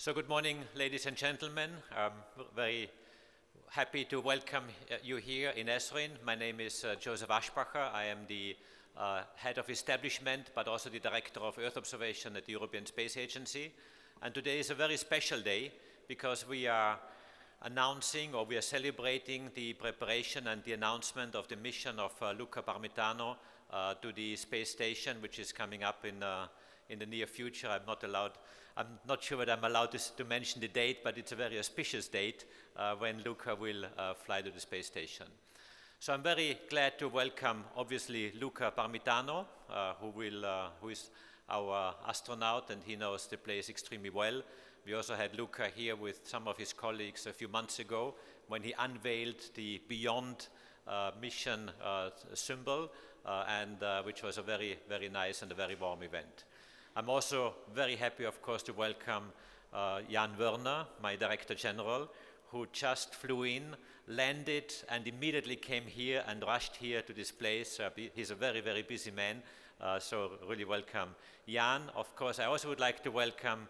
So good morning, ladies and gentlemen. I'm very happy to welcome you here in Esrin. My name is Joseph Aschbacher. I am the head of establishment, but also the director of Earth observation at the European Space Agency. And today is a very special day because we are announcing, or we are celebrating the preparation and the announcement of the mission of Luca Parmitano to the space station, which is coming up in the near future. I'm not sure whether I'm allowed to mention the date, but it's a very auspicious date when Luca will fly to the space station. So I'm very glad to welcome, obviously, Luca Parmitano, who is our astronaut, and he knows the place extremely well. We also had Luca here with some of his colleagues a few months ago when he unveiled the Beyond mission symbol, which was a very, very nice and a very warm event. I'm also very happy, of course, to welcome Jan Wörner, my Director General, who just flew in, landed, and immediately came here and rushed here to this place. He's a very, very busy man, so really welcome Jan. Of course, I also would like to welcome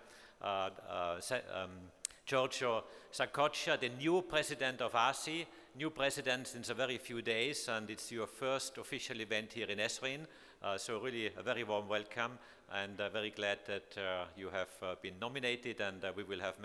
Giorgio Sacoccia, the new president of ASI, new president since a very few days, and it's your first official event here in Esrin. So really a very warm welcome, and very glad that you have been nominated, and we will have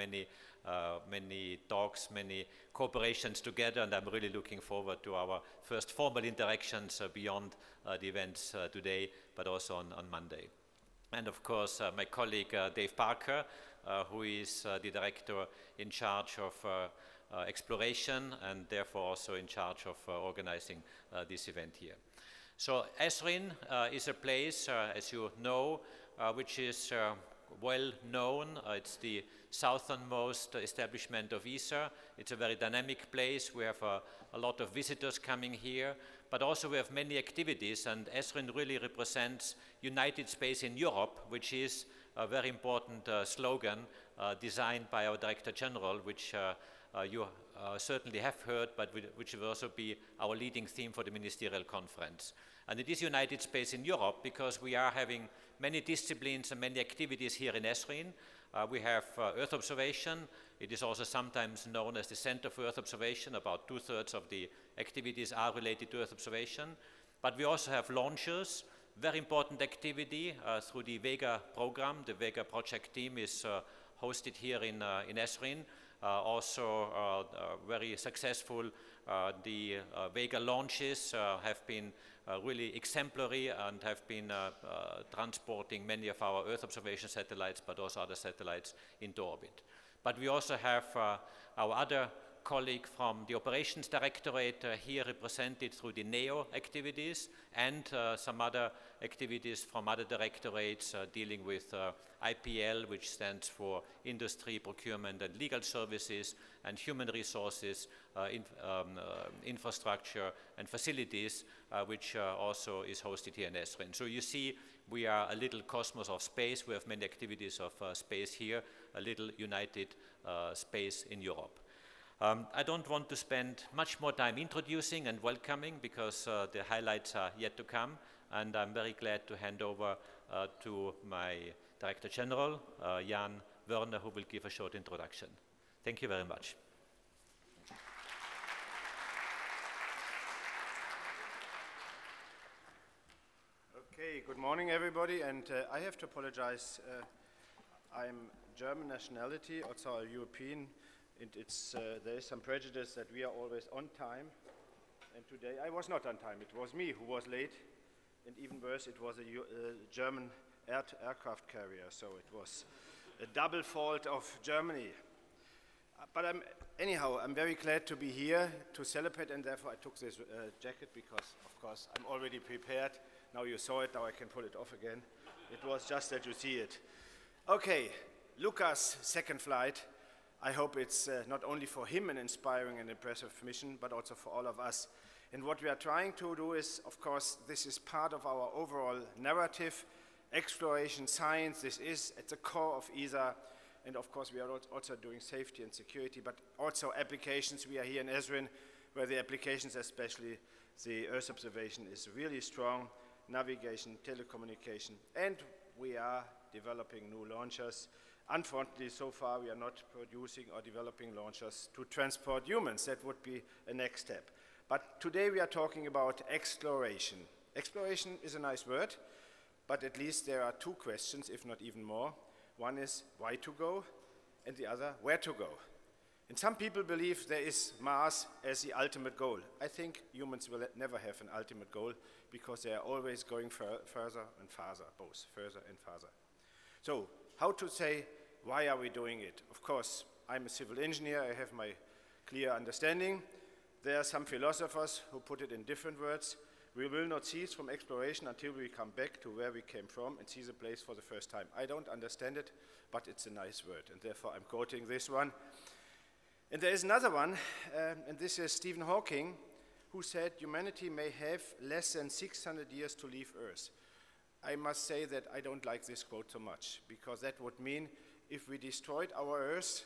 many talks, many cooperations together, and I'm really looking forward to our first formal interactions beyond the events today, but also on Monday. And of course, my colleague Dave Parker, who is the director in charge of exploration, and therefore also in charge of organizing this event here. So Esrin is a place, as you know, which is well known. It's the southernmost establishment of ESA. It's a very dynamic place. We have a lot of visitors coming here, but also we have many activities, and Esrin really represents United Space in Europe, which is a very important slogan designed by our Director General, which you certainly have heard, but which will also be our leading theme for the ministerial conference. And it is United Space in Europe because we are having many disciplines and many activities here in Esrin. We have Earth observation. It is also sometimes known as the Center for Earth Observation. About 2/3 of the activities are related to Earth observation. But we also have launches, very important activity through the Vega program. The Vega project team is hosted here in Esrin. Also very successful. The Vega launches have been really exemplary and have been transporting many of our Earth observation satellites, but also other satellites into orbit. But we also have our other colleague from the Operations Directorate here represented through the NEO activities, and some other activities from other directorates dealing with IPL, which stands for Industry, Procurement and Legal Services, and Human Resources, Infrastructure and Facilities, which also is hosted here in Esrin. So you see, we are a little cosmos of space. We have many activities of space here, a little united space in Europe. I don't want to spend much more time introducing and welcoming because the highlights are yet to come, and I'm very glad to hand over to my Director General, Jan Wörner, who will give a short introduction. Thank you very much. Okay, good morning everybody, and I have to apologize. I'm German nationality, also a European. There is some prejudice that we are always on time, and today I was not on time. It was me who was late, and even worse, it was a German aircraft carrier, so it was a double fault of Germany. But anyhow, I'm very glad to be here to celebrate, and therefore I took this jacket because, of course, I'm already prepared. Now you saw it, now I can pull it off again. It was just that you see it. Okay, Luca's second flight. I hope it's not only for him an inspiring and impressive mission, but also for all of us. And what we are trying to do is, of course, this is part of our overall narrative, exploration, science. This is at the core of ESA. And of course, we are also doing safety and security, but also applications. We are here in Esrin, where the applications, especially the Earth observation, is really strong. Navigation, telecommunication, and we are developing new launchers. Unfortunately, so far we are not producing or developing launchers to transport humans. That would be a next step. But today we are talking about exploration. Exploration is a nice word, but at least there are two questions, if not even more. One is why to go, and the other where to go. And some people believe there is Mars as the ultimate goal. I think humans will never have an ultimate goal because they are always going further and farther, both further and farther. So how to say, why are we doing it? Of course, I'm a civil engineer, I have my clear understanding. There are some philosophers who put it in different words. We will not cease from exploration until we come back to where we came from and see the place for the first time. I don't understand it, but it's a nice word, and therefore I'm quoting this one. And there is another one, and this is Stephen Hawking, who said humanity may have less than 600 years to leave Earth. I must say that I don't like this quote so much, because that would mean if we destroyed our Earth,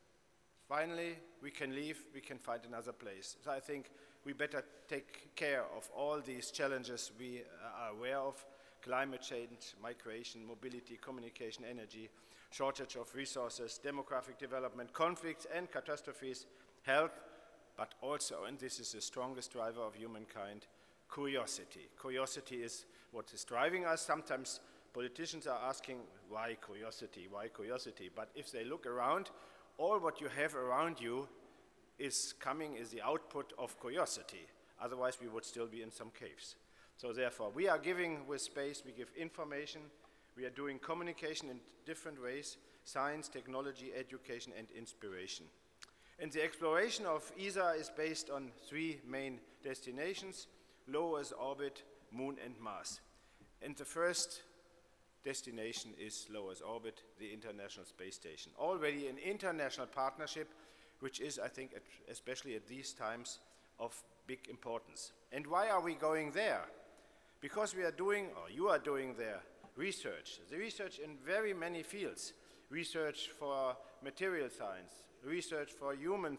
finally we can leave, we can find another place. So I think we better take care of all these challenges we are aware of: climate change, migration, mobility, communication, energy, shortage of resources, demographic development, conflicts and catastrophes, health, but also, and this is the strongest driver of humankind, curiosity. Curiosity is what is driving us. Sometimes politicians are asking, why curiosity, why curiosity? But if they look around, all what you have around you is the output of curiosity. Otherwise, we would still be in some caves. So therefore, we are giving with space, we give information, we are doing communication in different ways: science, technology, education, and inspiration. And the exploration of ESA is based on three main destinations: low Earth orbit, Moon, and Mars. And the first destination is low Earth orbit, the International Space Station. Already an international partnership, which is, I think, especially at these times, of big importance. And why are we going there? Because we are doing, or you are doing there, research. The research in very many fields. Research for material science, research for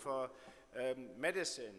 medicine,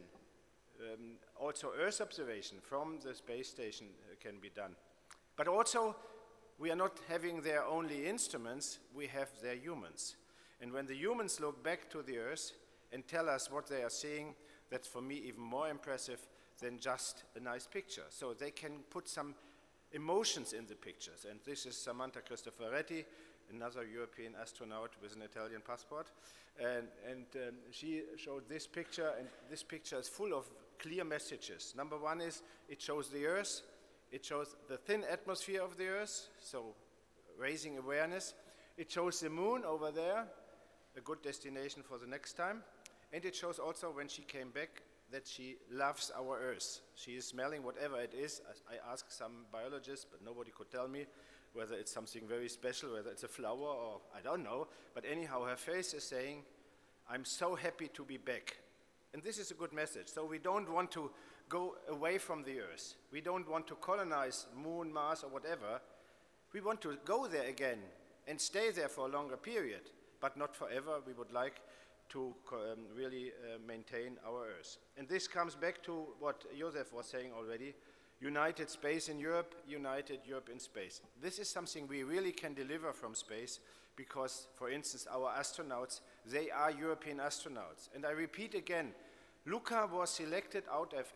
also Earth observation from the space station can be done. But also, we are not having there only instruments, we have their humans. And when the humans look back to the Earth and tell us what they are seeing, that's for me even more impressive than just a nice picture. So they can put some emotions in the pictures. And this is Samantha Cristoforetti, another European astronaut with an Italian passport. And she showed this picture, and this picture is full of clear messages. Number one is it shows the Earth. It shows the thin atmosphere of the Earth, so raising awareness. It shows the Moon over there, a good destination for the next time. And it shows also, when she came back, that she loves our Earth. She is smelling whatever it is. I asked some biologists, but nobody could tell me whether it's something very special, whether it's a flower or I don't know. But anyhow, her face is saying, I'm so happy to be back. And this is a good message. So we don't want to go away from the Earth. We don't want to colonize Moon, Mars, or whatever. We want to go there again and stay there for a longer period, but not forever. We would like to really maintain our Earth. And this comes back to what Josef was saying already: united space in Europe, united Europe in space. This is something we really can deliver from space because, for instance, our astronauts, they are European astronauts. And I repeat again, Luca was selected out of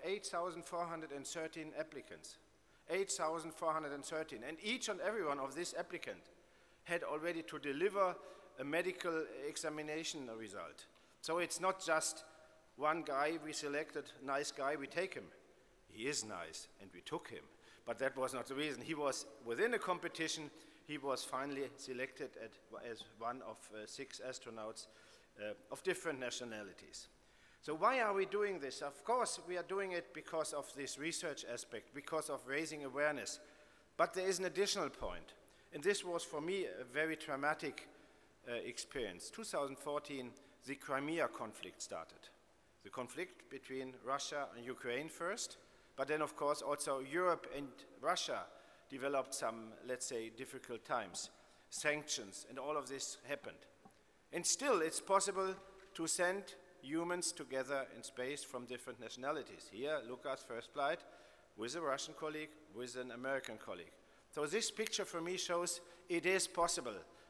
8,413 applicants. 8,413. And each and every one of these applicants had already to deliver a medical examination result. So it's not just one guy we selected, nice guy, we take him. He is nice, and we took him. But that was not the reason. He was within a competition. He was finally selected as one of 6 astronauts of different nationalities. So why are we doing this? Of course, we are doing it because of this research aspect, because of raising awareness. But there is an additional point. And this was, for me, a very traumatic experience. 2014, the Crimea conflict started. The conflict between Russia and Ukraine first, but then, of course, also Europe and Russia developed some, let's say, difficult times. Sanctions, and all of this happened. And still, it's possible to send humans together in space from different nationalities. Here, Luca's first flight with a Russian colleague, with an American colleague. So this picture for me shows it is possible.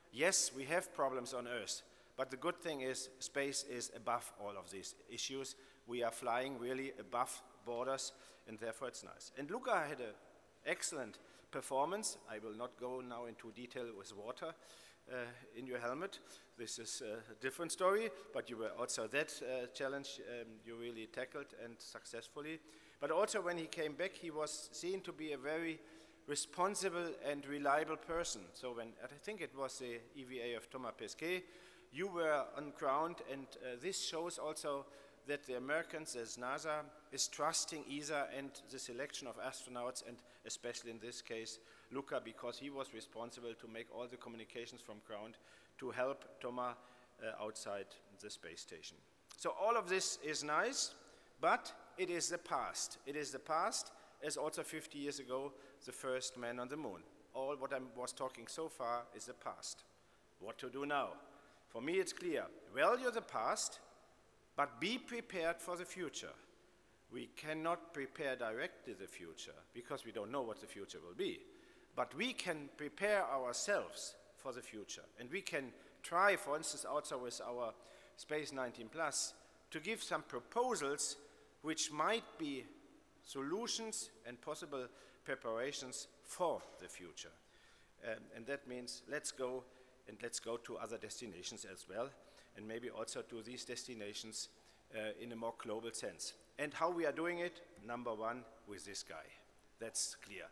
Yes, we have problems on Earth, but the good thing is space is above all of these issues. We are flying really above borders, and therefore it's nice. And Luca had an excellent performance. I will not go now into detail with water in your helmet. This is a different story, but you were also that challenge you really tackled and successfully. But also when he came back, he was seen to be a very responsible and reliable person. So when, I think it was the EVA of Thomas Pesquet, you were on ground, and this shows also that the Americans, as NASA, is trusting ESA and the selection of astronauts, and especially in this case, Luca, because he was responsible to make all the communications from ground to help Thomas outside the space station. So all of this is nice, but it is the past. It is the past, as also 50 years ago, the first man on the moon. All what I was talking so far is the past. What to do now? For me, it's clear. Value the past, but be prepared for the future. We cannot prepare directly the future because we don't know what the future will be. But we can prepare ourselves for the future. And we can try, for instance, also with our Space 19 Plus, to give some proposals which might be solutions and possible preparations for the future. And that means let's go to other destinations as well, and maybe also to these destinations in a more global sense. And how we are doing it, number one, with this guy. That's clear.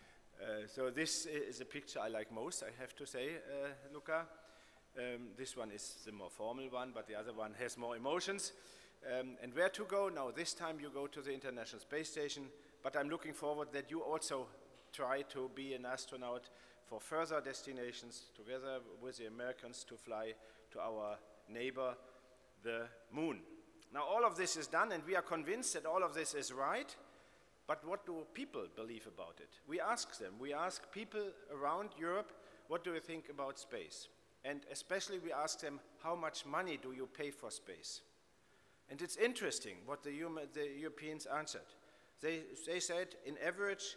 So this is a picture I like most, I have to say, Luca. This one is the more formal one, but the other one has more emotions. And where to go? Now, this time you go to the International Space Station, but I'm looking forward that you also try to be an astronaut for further destinations together with the Americans to fly to our neighbor, the moon. Now, all of this is done, and we are convinced that all of this is right, but what do people believe about it? We ask them. We ask people around Europe, what do you think about space? And especially we ask them, how much money do you pay for space? And it's interesting what the Europeans answered. They said, in average,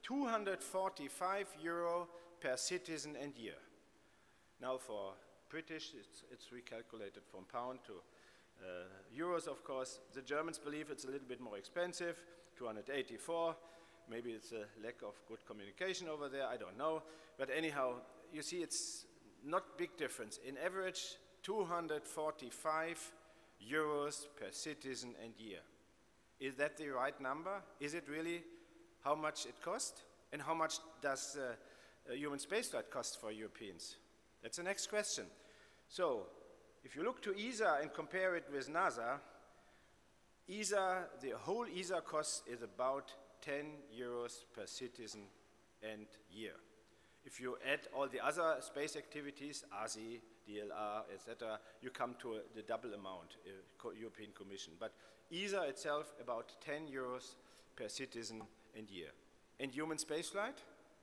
245 euro per citizen and year. Now for British, it's recalculated from pound to euros, of course. The Germans believe it's a little bit more expensive, 284. Maybe it's a lack of good communication over there, I don't know. But anyhow, you see it's not big difference. In average, 245 euros per citizen and year. Is that the right number? Is it really how much it costs? And how much does human spaceflight cost for Europeans? That's the next question. So, if you look to ESA and compare it with NASA, the whole ESA cost is about 10 euros per citizen and year. If you add all the other space activities, ASI, DLR, etc., you come to the double amount, European Commission. But ESA itself, about 10 euros per citizen and year. And human spaceflight?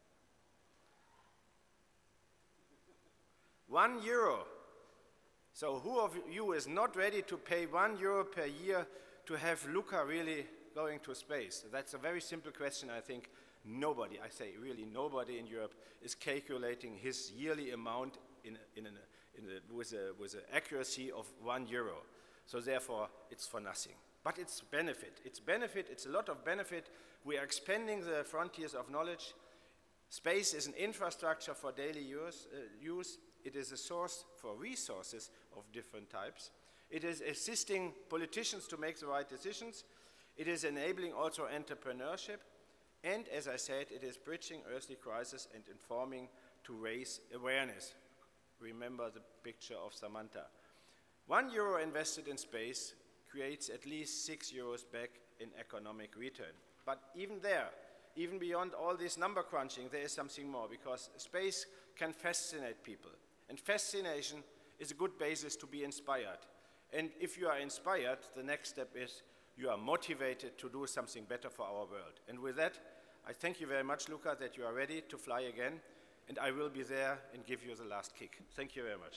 1 euro. So who of you is not ready to pay 1 euro per year to have Luca really going to space? That's a very simple question. I think nobody, I say really nobody in Europe is calculating his yearly amount with an accuracy of 1 euro. So therefore, it's for nothing. But it's benefit. It's benefit. It's a lot of benefit. We are expanding the frontiers of knowledge. Space is an infrastructure for daily use. It is a source for resources of different types. It is assisting politicians to make the right decisions. It is enabling also entrepreneurship. And as I said, it is bridging earthly crisis and informing to raise awareness. Remember the picture of Samantha. 1 euro invested in space creates at least 6 euros back in economic return. But even there, even beyond all this number crunching, there is something more, because space can fascinate people. And fascination is a good basis to be inspired. And if you are inspired, the next step is you are motivated to do something better for our world. And with that, I thank you very much, Luca, that you are ready to fly again. And I will be there and give you the last kick. Thank you very much.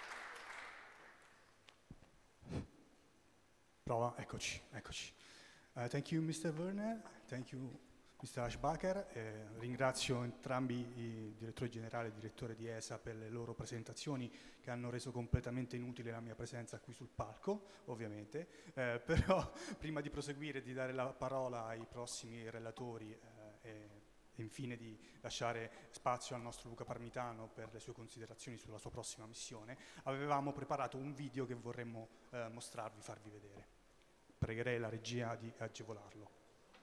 Prova, eccoci, eccoci. Thank you Mr. Werner, thank you Mr. Aschbacher. Ringrazio entrambi i direttori generali e il direttore di ESA per le loro presentazioni che hanno reso completamente inutile la mia presenza qui sul palco, ovviamente. Però prima di proseguire e di dare la parola ai prossimi relatori e infine di lasciare spazio al nostro Luca Parmitano per le sue considerazioni sulla sua prossima missione, avevamo preparato un video che vorremmo mostrarvi, farvi vedere. Pregherei la regia di agevolarlo.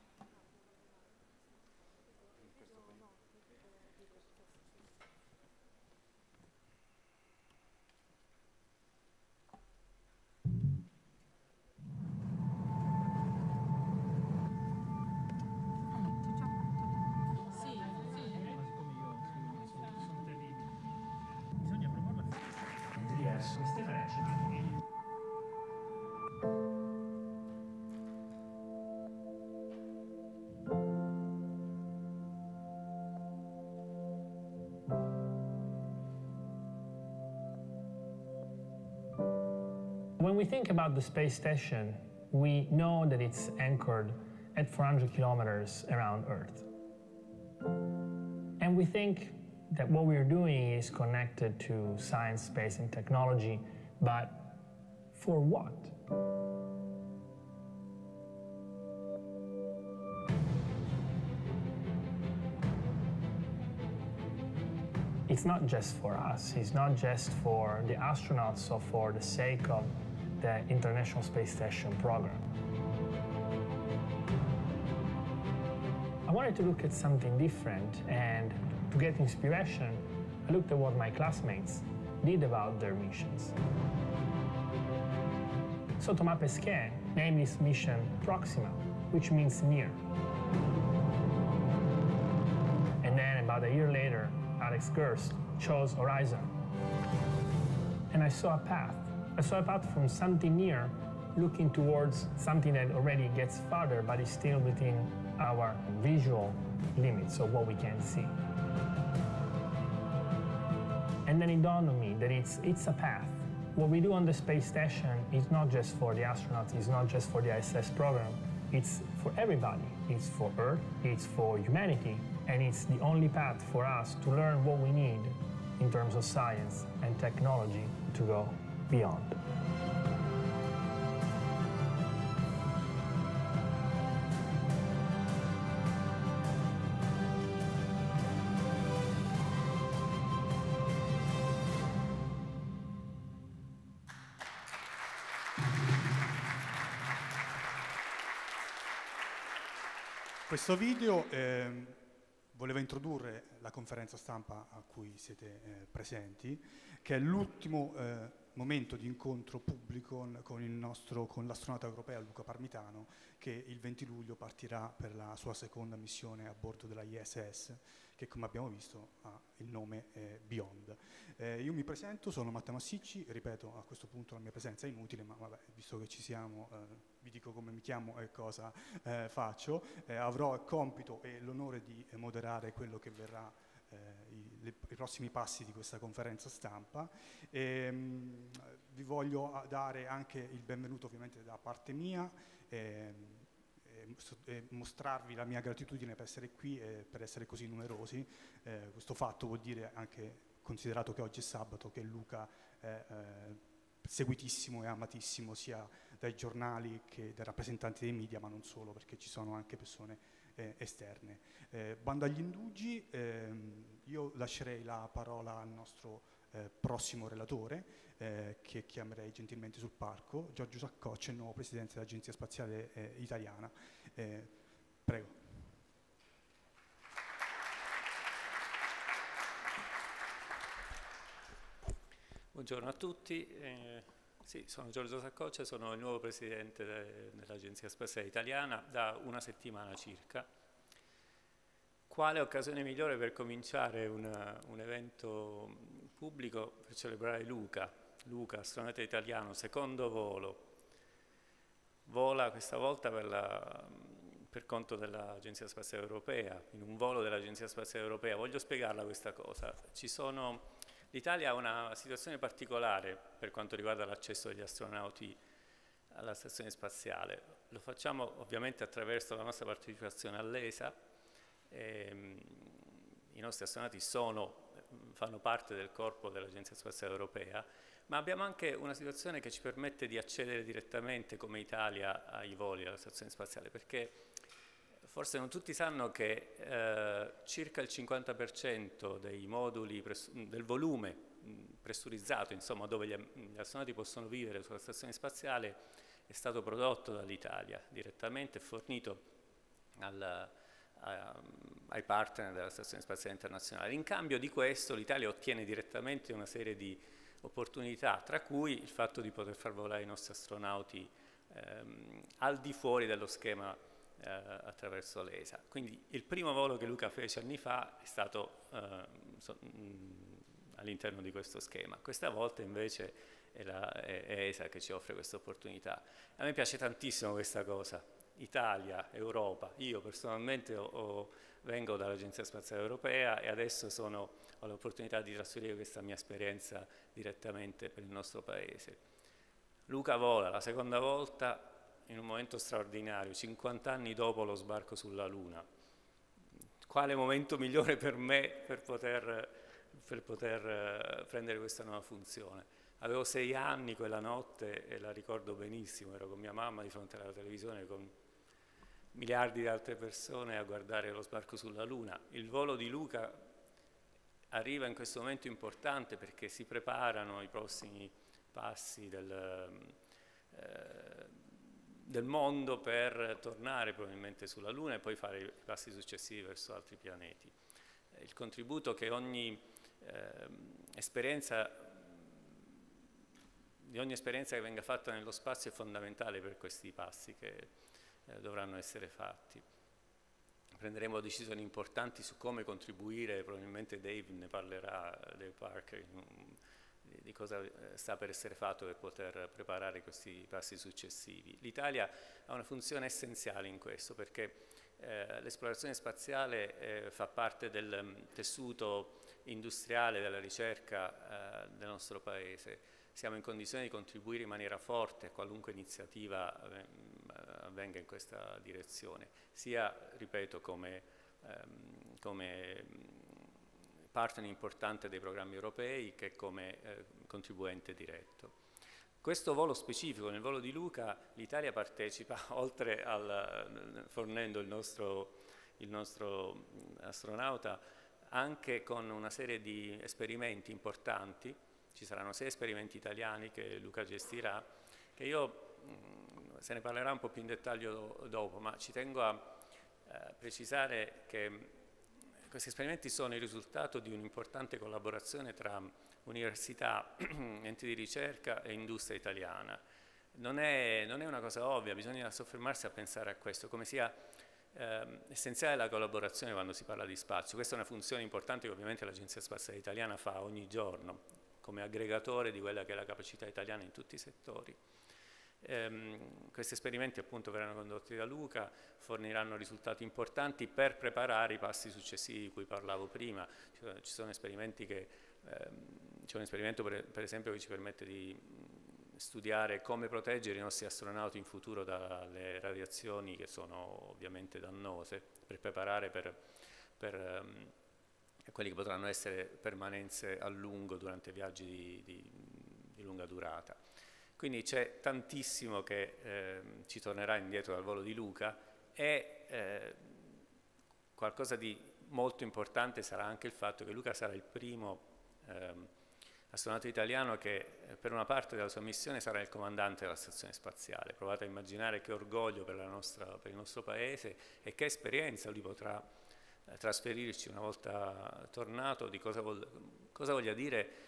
When we think about the space station, we know that it's anchored at 400 kilometers around Earth. And we think that what we're doing is connected to science, space, and technology, but for what? It's not just for us, it's not just for the astronauts or for the sake of the International Space Station program. I wanted to look at something different, and to get inspiration, I looked at what my classmates did about their missions. So Thomas Pesquet named his mission Proxima, which means near. And then about a year later, Alex Gerst chose Horizon. And I saw a path. I saw a path from something near looking towards something that already gets farther but is still within our visual limits of what we can see. And then it dawned on me that it's a path. What we do on the space station is not just for the astronauts, it's not just for the ISS program, it's for everybody. It's for Earth, it's for humanity, and it's the only path for us to learn what we need in terms of science and technology to go beyond. Questo video voleva introdurre la conferenza stampa a cui siete presenti, che è l'ultimo momento di incontro pubblico con l'astronauta europea Luca Parmitano, che il 20 luglio partirà per la sua seconda missione a bordo della ISS, che come abbiamo visto ha il nome Beyond. Io mi presento, sono Matteo Massicci, ripeto a questo punto la mia presenza è inutile, ma vabbè, visto che ci siamo vi dico come mi chiamo e cosa faccio. Avrò il compito e l'onore di moderare quello che verrà i prossimi passi di questa conferenza stampa. Vi voglio dare anche il benvenuto ovviamente da parte mia e mostrarvi la mia gratitudine per essere qui e per essere così numerosi. Questo fatto vuol dire anche, considerato che oggi è sabato, che Luca è seguitissimo e amatissimo sia dai giornali che dai rappresentanti dei media, ma non solo, perché ci sono anche persone esterne. Bando agli indugi, io lascerei la parola al nostro prossimo relatore, che chiamerei gentilmente sul palco, Giorgio Saccoccia, il nuovo presidente dell'Agenzia Spaziale Italiana. Prego. Buongiorno a tutti, sì, sono Giorgio Saccoccia, sono il nuovo presidente dell'Agenzia Spaziale Italiana da una settimana circa. Quale occasione migliore per cominciare un evento pubblico per celebrare Luca, astronauta italiano, secondo volo. Vola questa volta per conto dell'Agenzia Spaziale Europea, in un volo dell'Agenzia Spaziale Europea. Voglio spiegarla questa cosa. L'Italia ha una situazione particolare per quanto riguarda l'accesso degli astronauti alla stazione spaziale. Lo facciamo ovviamente attraverso la nostra partecipazione all'ESA. I nostri astronauti fanno parte del corpo dell'Agenzia Spaziale Europea, ma abbiamo anche una situazione che ci permette di accedere direttamente come Italia ai voli alla stazione spaziale, perché forse non tutti sanno che circa il 50% dei moduli del volume pressurizzato, insomma, dove gli astronauti possono vivere sulla stazione spaziale, è stato prodotto dall'Italia direttamente e fornito ai partner della Stazione Spaziale Internazionale. In cambio di questo l'Italia ottiene direttamente una serie di opportunità, tra cui il fatto di poter far volare i nostri astronauti al di fuori dello schema attraverso l'ESA. Quindi il primo volo che Luca fece anni fa è stato all'interno di questo schema. Questa volta invece è ESA che ci offre questa opportunità. A me piace tantissimo questa cosa. Italia, Europa, io personalmente vengo dall'Agenzia Spaziale Europea e adesso ho l'opportunità di trasferire questa mia esperienza direttamente per il nostro Paese. Luca vola la seconda volta in un momento straordinario, 50 anni dopo lo sbarco sulla Luna. Quale momento migliore per me per poter prendere questa nuova funzione? Avevo 6 anni quella notte e la ricordo benissimo, ero con mia mamma di fronte alla televisione con miliardi di altre persone a guardare lo sbarco sulla Luna. Il volo di Luca arriva in questo momento importante perché si preparano i prossimi passi del mondo per tornare probabilmente sulla Luna e poi fare i passi successivi verso altri pianeti. Il contributo che di ogni esperienza che venga fatta nello spazio è fondamentale per questi passi che dovranno essere fatti. Prenderemo decisioni importanti su come contribuire, probabilmente Dave ne parlerà, Dave Parker, di cosa sta per essere fatto per poter preparare questi passi successivi. L'Italia ha una funzione essenziale in questo perché l'esplorazione spaziale fa parte del tessuto industriale della ricerca del nostro Paese. Siamo in condizione di contribuire in maniera forte a qualunque iniziativa avvenga in questa direzione, sia, ripeto, come partner importante dei programmi europei che come contribuente diretto. Questo volo specifico, nel volo di Luca, l'Italia partecipa, oltre fornendo il nostro astronauta, anche con una serie di esperimenti importanti. Ci saranno 6 esperimenti italiani che Luca gestirà, che se ne parlerà un po' più in dettaglio dopo, ma ci tengo a precisare che questi esperimenti sono il risultato di un'importante collaborazione tra università, enti di ricerca e industria italiana. Non è una cosa ovvia, bisogna soffermarsi a pensare a questo, come sia essenziale la collaborazione quando si parla di spazio. Questa è una funzione importante che ovviamente l'Agenzia Spaziale Italiana fa ogni giorno, come aggregatore di quella che è la capacità italiana in tutti i settori. Questi esperimenti appunto verranno condotti da Luca, forniranno risultati importanti per preparare i passi successivi di cui parlavo prima. Ci sono esperimenti c'è un esperimento per esempio che ci permette di studiare come proteggere i nostri astronauti in futuro dalle radiazioni che sono ovviamente dannose, per preparare per quelli che potranno essere permanenze a lungo durante viaggi di lunga durata. Quindi c'è tantissimo che ci tornerà indietro dal volo di Luca e qualcosa di molto importante sarà anche il fatto che Luca sarà il primo astronauta italiano che per una parte della sua missione sarà il comandante della stazione spaziale. Provate a immaginare che orgoglio per il nostro paese e che esperienza lui potrà trasferirci una volta tornato, di cosa voglia dire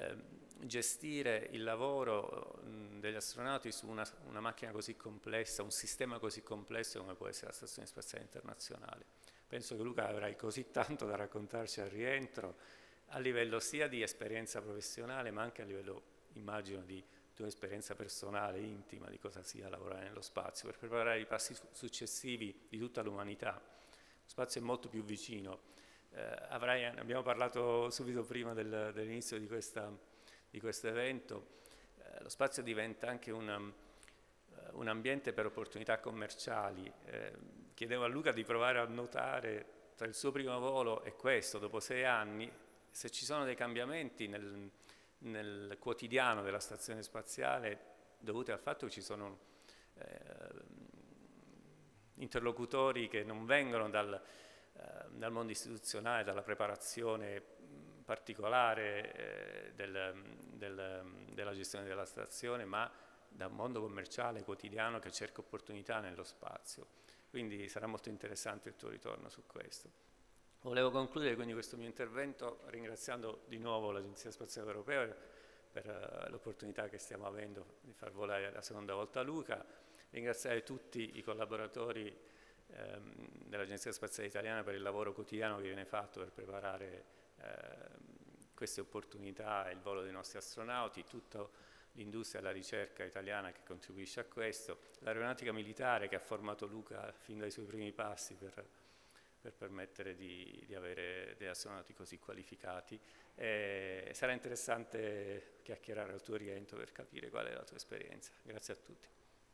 gestire il lavoro degli astronauti su una macchina così complessa, un sistema così complesso come può essere la Stazione Spaziale Internazionale. Penso che Luca avrai così tanto da raccontarci al rientro, a livello sia di esperienza professionale ma anche a livello, immagino, di tua esperienza personale, intima, di cosa sia lavorare nello spazio, per preparare i passi successivi di tutta l'umanità. Lo spazio è molto più vicino. Abbiamo parlato subito prima dell'inizio di questo evento. Lo spazio diventa anche un un ambiente per opportunità commerciali. Chiedevo a Luca di provare a notare tra il suo primo volo e questo, dopo 6 anni, se ci sono dei cambiamenti nel quotidiano della stazione spaziale dovuti al fatto che ci sono interlocutori che non vengono dal mondo istituzionale, dalla preparazione particolare della gestione della stazione, ma da un mondo commerciale quotidiano che cerca opportunità nello spazio. Quindi sarà molto interessante il tuo ritorno su questo. Volevo concludere quindi questo mio intervento ringraziando di nuovo l'Agenzia Spaziale Europea per l'opportunità che stiamo avendo di far volare la seconda volta Luca, ringraziare tutti i collaboratori dell'Agenzia Spaziale Italiana per il lavoro quotidiano che viene fatto per preparare queste opportunità e il volo dei nostri astronauti, tutta l'industria e la ricerca italiana che contribuisce a questo, l'aeronautica militare che ha formato Luca fin dai suoi primi passi per permettere di avere degli astronauti così qualificati. Sarà interessante chiacchierare al tuo rientro per capire qual è la tua esperienza. Grazie a tutti.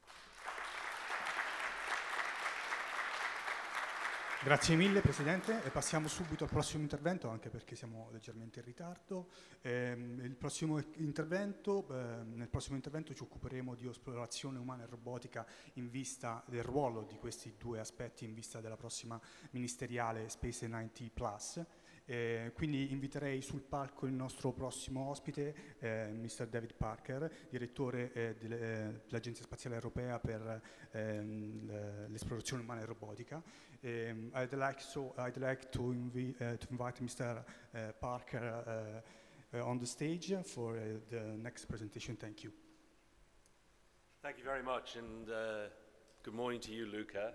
Grazie mille Presidente, e passiamo subito al prossimo intervento anche perché siamo leggermente in ritardo. Nel prossimo intervento ci occuperemo di esplorazione umana e robotica in vista del ruolo di questi due aspetti in vista della prossima ministeriale Space 90+. Quindi inviterei sul palco il nostro prossimo ospite, Mr. David Parker, direttore dell'Agenzia Spaziale Europea per l'esplorazione umana e robotica. I'd like to invite Mr. Parker on the stage for the next presentation. Thank you. Thank you very much, and good morning to you, Luca.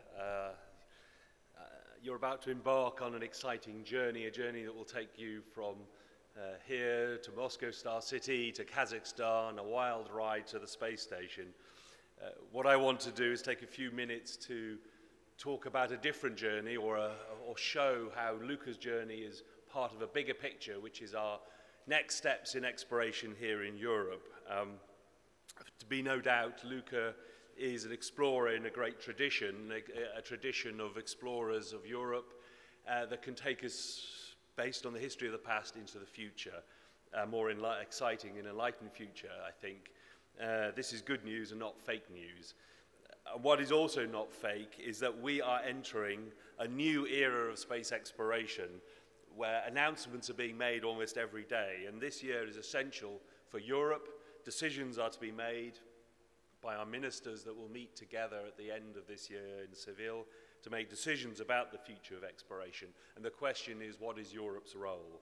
You're about to embark on an exciting journey, a journey that will take you from here to Moscow Star City, to Kazakhstan, a wild ride to the space station. What I want to do is take a few minutes to talk about a different journey or show how Luca's journey is part of a bigger picture, which is our next steps in exploration here in Europe. To be no doubt, Luca is an explorer in a great tradition, a tradition of explorers of Europe that can take us, based on the history of the past, into the future, more exciting and enlightened future, I think. This is good news and not fake news. What is also not fake is that we are entering a new era of space exploration where announcements are being made almost every day, and this year is essential for Europe. Decisions are to be made by our ministers that will meet together at the end of this year in Seville to make decisions about the future of exploration. And the question is, what is Europe's role?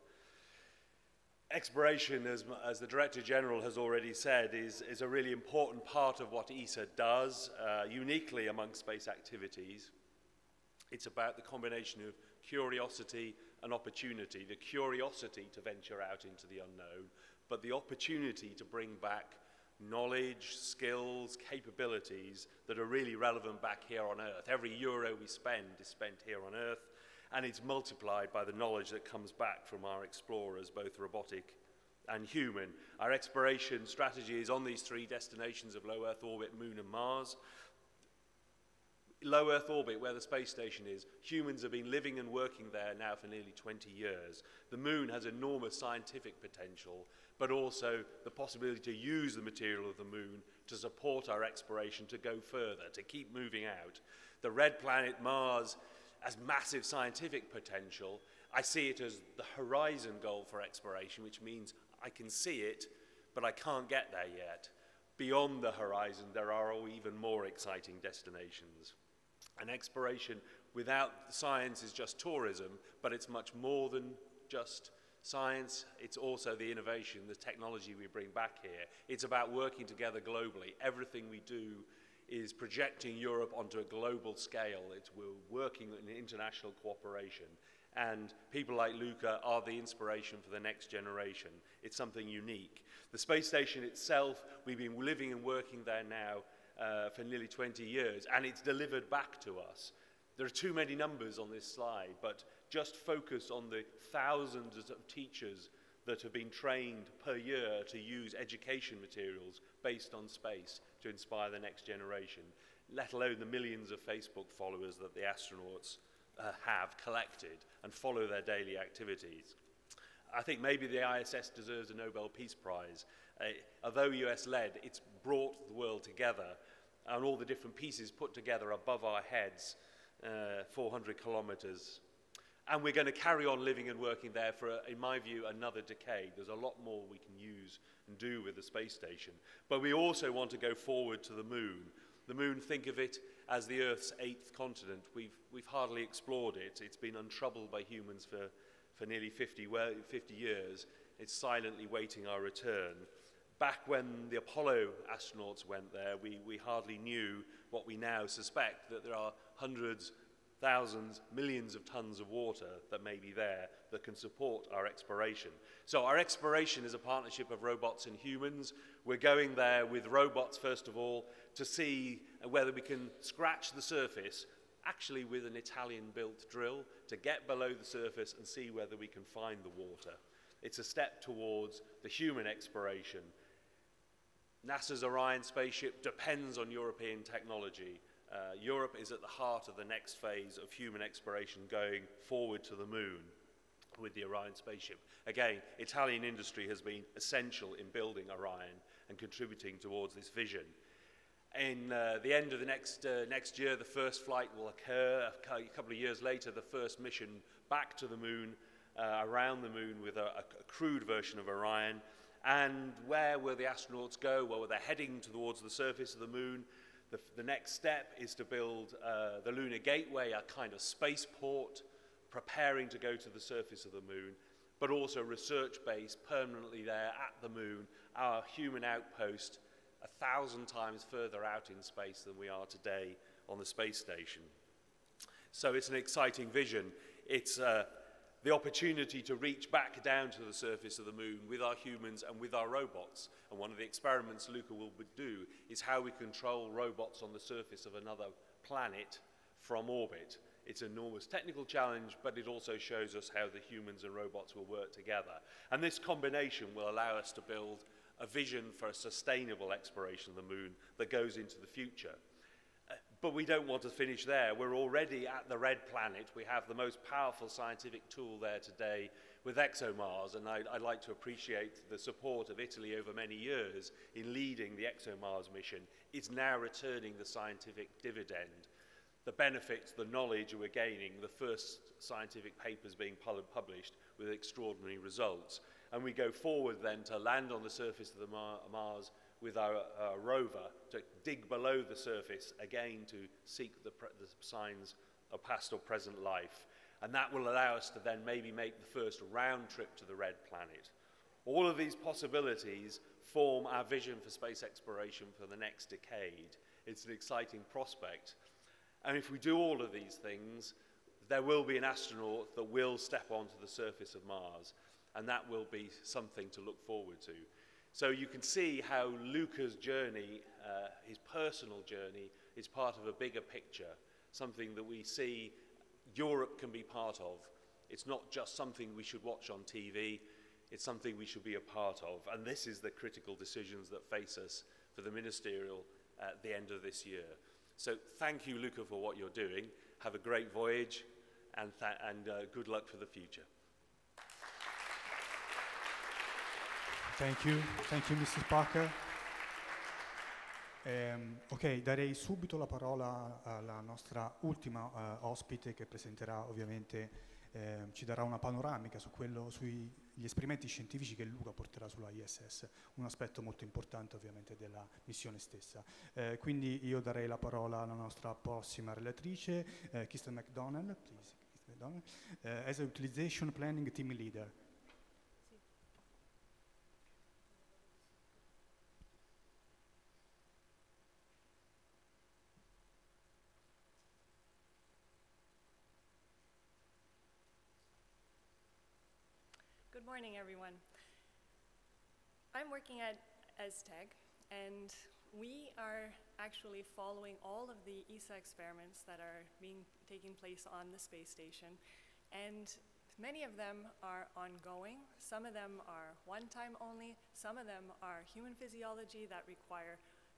Exploration, as the Director General has already said, is a really important part of what ESA does, uniquely among space activities. It's about the combination of curiosity and opportunity, the curiosity to venture out into the unknown, but the opportunity to bring back knowledge, skills, capabilities that are really relevant back here on Earth. Every euro we spend is spent here on Earth, and it's multiplied by the knowledge that comes back from our explorers, both robotic and human. Our exploration strategy is on these 3 destinations of low Earth orbit, Moon and Mars. Low Earth orbit, where the space station is, humans have been living and working there now for nearly 20 years. The Moon has enormous scientific potential, but also the possibility to use the material of the Moon to support our exploration to go further, to keep moving out. The red planet Mars has massive scientific potential. I see it as the horizon goal for exploration, which means I can see it, but I can't get there yet. Beyond the horizon, there are even more exciting destinations. And exploration without science is just tourism, but it's much more than just science. It's also the innovation, the technology we bring back here. It's about working together globally. Everything we do is projecting Europe onto a global scale. We're working in international cooperation. And people like Luca are the inspiration for the next generation. It's something unique. The space station itself, we've been living and working there now for nearly 20 years, and it's delivered back to us. There are too many numbers on this slide, but just focus on the thousands of teachers that have been trained per year to use education materials based on space. to inspire the next generation, let alone the millions of Facebook followers that the astronauts have collected and follow their daily activities. I think maybe the ISS deserves a Nobel Peace Prize. Although US-led, it's brought the world together, and all the different pieces put together above our heads, 400 kilometers. And we're going to carry on living and working there for, in my view, another decade. There's a lot more we can use and do with the space station. But we also want to go forward to the moon. The moon, think of it as the Earth's 8th continent. We've hardly explored it. It's been untroubled by humans for nearly 50 years. It's silently waiting our return. Back when the Apollo astronauts went there, we hardly knew what we now suspect, that there are hundreds, thousands, millions of tons of water that may be there that can support our exploration. So our exploration is a partnership of robots and humans. We're going there with robots, first of all, to see whether we can scratch the surface, actually with an Italian-built drill, to get below the surface and see whether we can find the water. It's a step towards the human exploration. NASA's Orion spaceship depends on European technology. Europe is at the heart of the next phase of human exploration going forward to the moon with the Orion spaceship. Again, Italian industry has been essential in building Orion and contributing towards this vision. In the end of the next year, the first flight will occur. A couple of years later, the first mission back to the moon, around the moon with a crewed version of Orion. And where will the astronauts go? Well, they're heading towards the surface of the moon. The next step is to build the Lunar Gateway, a kind of spaceport, preparing to go to the surface of the moon, but also a research base permanently there at the moon, our human outpost, 1,000 times further out in space than we are today on the space station. So it's an exciting vision. It's the opportunity to reach back down to the surface of the moon with our humans and with our robots. And one of the experiments Luca will do is how we control robots on the surface of another planet from orbit. It's an enormous technical challenge, but it also shows us how the humans and robots will work together. And this combination will allow us to build a vision for a sustainable exploration of the moon that goes into the future. But we don't want to finish there. We're already at the red planet. We have the most powerful scientific tool there today with ExoMars, and I'd like to appreciate the support of Italy over many years in leading the ExoMars mission. It's now returning the scientific dividend, the benefits, the knowledge we're gaining, the first scientific papers being published with extraordinary results. And we go forward then to land on the surface of the Mars with our rover to dig below the surface again to seek the signs of past or present life. And that will allow us to then maybe make the first round trip to the red planet. All of these possibilities form our vision for space exploration for the next decade. It's an exciting prospect. And if we do all of these things, there will be an astronaut that will step onto the surface of Mars. And that will be something to look forward to. So you can see how Luca's journey, his personal journey, is part of a bigger picture, something that we see Europe can be part of. It's not just something we should watch on TV, it's something we should be a part of. And this is the critical decisions that face us for the ministerial at the end of this year. So thank you, Luca, for what you're doing. Have a great voyage, and good luck for the future. Thank you, Mrs. Parker. Ok, darei subito la parola alla nostra ultima ospite che presenterà ovviamente, ci darà una panoramica sugli esperimenti scientifici che Luca porterà sulla ISS, un aspetto molto importante ovviamente della missione stessa. Quindi io darei la parola alla nostra prossima relatrice, Kirsten McDonnell, please, as a Utilization Planning Team Leader. Good morning, everyone. I'm working at ESTEG, and we are actually following all of the ESA experiments that are taking place on the space station, and many of them are ongoing. Some of them are one-time only. Some of them are human physiology that require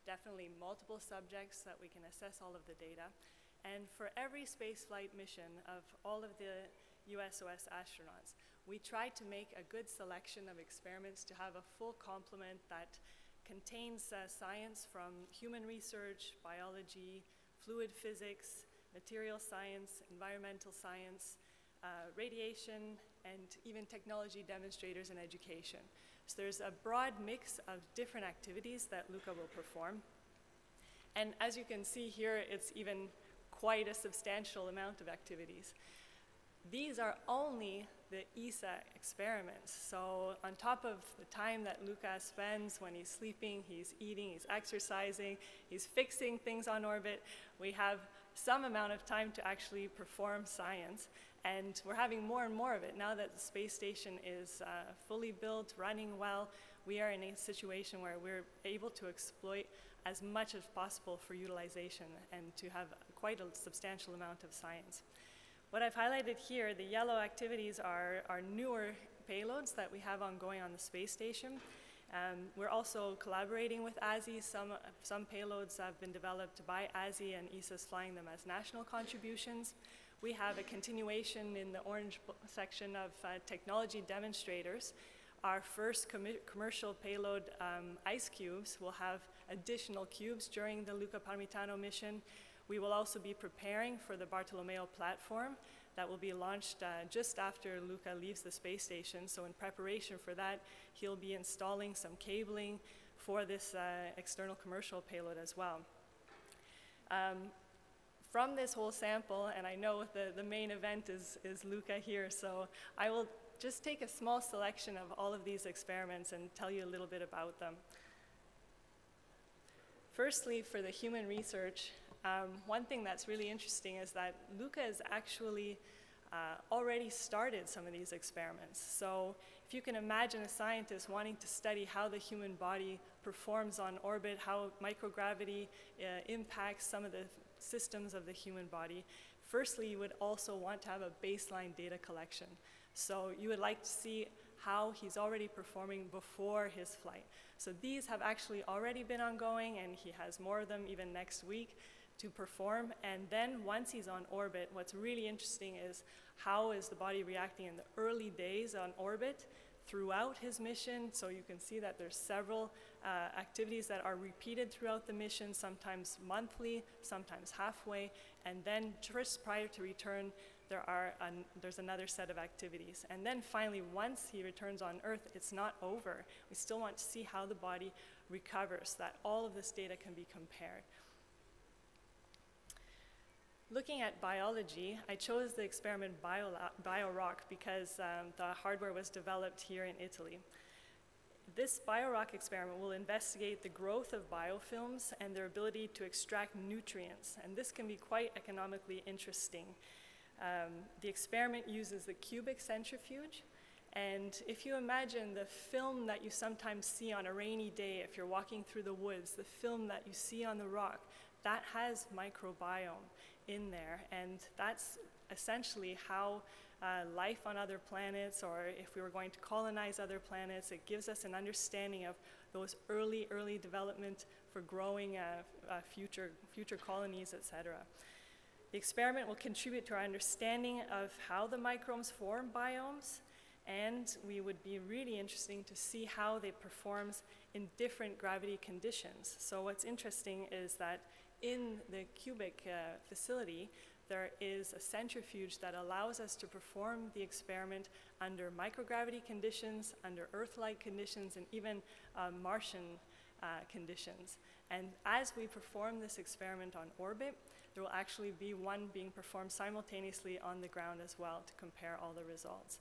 definitely multiple subjects so that we can assess all of the data. And for every spaceflight mission of all of the USOS astronauts, we tried to make a good selection of experiments to have a full complement that contains science from human research, biology, fluid physics, material science, environmental science, radiation, and even technology demonstrators and education. So there's a broad mix of different activities that Luca will perform. And as you can see here, it's even quite a substantial amount of activities. These are only the ESA experiments. So on top of the time that Luca spends when he's sleeping, he's eating, he's exercising, he's fixing things on orbit, we have some amount of time to actually perform science. And we're having more and more of it. Now that the space station is fully built, running well, we are in a situation where we're able to exploit as much as possible for utilization and to have quite a substantial amount of science. What I've highlighted here, the yellow activities are newer payloads that we have ongoing on the space station. We're also collaborating with ASI. Some payloads have been developed by ASI and ESA's flying them as national contributions. We have a continuation in the orange section of technology demonstrators. Our first commercial payload, IceCubes, will have additional cubes during the Luca Parmitano mission. We will also be preparing for the Bartolomeo platform that will be launched just after Luca leaves the space station. So in preparation for that, he'll be installing some cabling for this external commercial payload as well. From this whole sample, and I know the main event is Luca here, so I will just take a small selection of all of these experiments and tell you a little bit about them. Firstly, for the human research, one thing that's really interesting is that Luca has actually already started some of these experiments. So if you can imagine a scientist wanting to study how the human body performs on orbit, how microgravity impacts some of the systems of the human body, firstly, you would also want to have a baseline data collection. So you would like to see how he's already performing before his flight. So these have actually already been ongoing, and he has more of them even next week to perform. And then once he's on orbit, what's really interesting is how is the body reacting in the early days on orbit throughout his mission. So you can see that there's several activities that are repeated throughout the mission, sometimes monthly, sometimes halfway, and then just prior to return, there's another set of activities. And then finally, once he returns on Earth, it's not over. We still want to see how the body recovers, so that all of this data can be compared. Looking at biology, I chose the experiment BioRock because the hardware was developed here in Italy. This BioRock experiment will investigate the growth of biofilms and their ability to extract nutrients, and this can be quite economically interesting. The experiment uses the cubic centrifuge, and if you imagine the film that you sometimes see on a rainy day if you're walking through the woods, the film that you see on the rock, that has microbiome in there, and that's essentially how life on other planets, or if we were going to colonize other planets, it gives us an understanding of those early development for growing future colonies, etc. The experiment will contribute to our understanding of how the microbes form biomes, and we would be really interesting to see how they perform in different gravity conditions. So what's interesting is that in the cubic facility, there is a centrifuge that allows us to perform the experiment under microgravity conditions, under Earth-like conditions, and even Martian conditions. And as we perform this experiment on orbit, there will actually be one being performed simultaneously on the ground as well to compare all the results.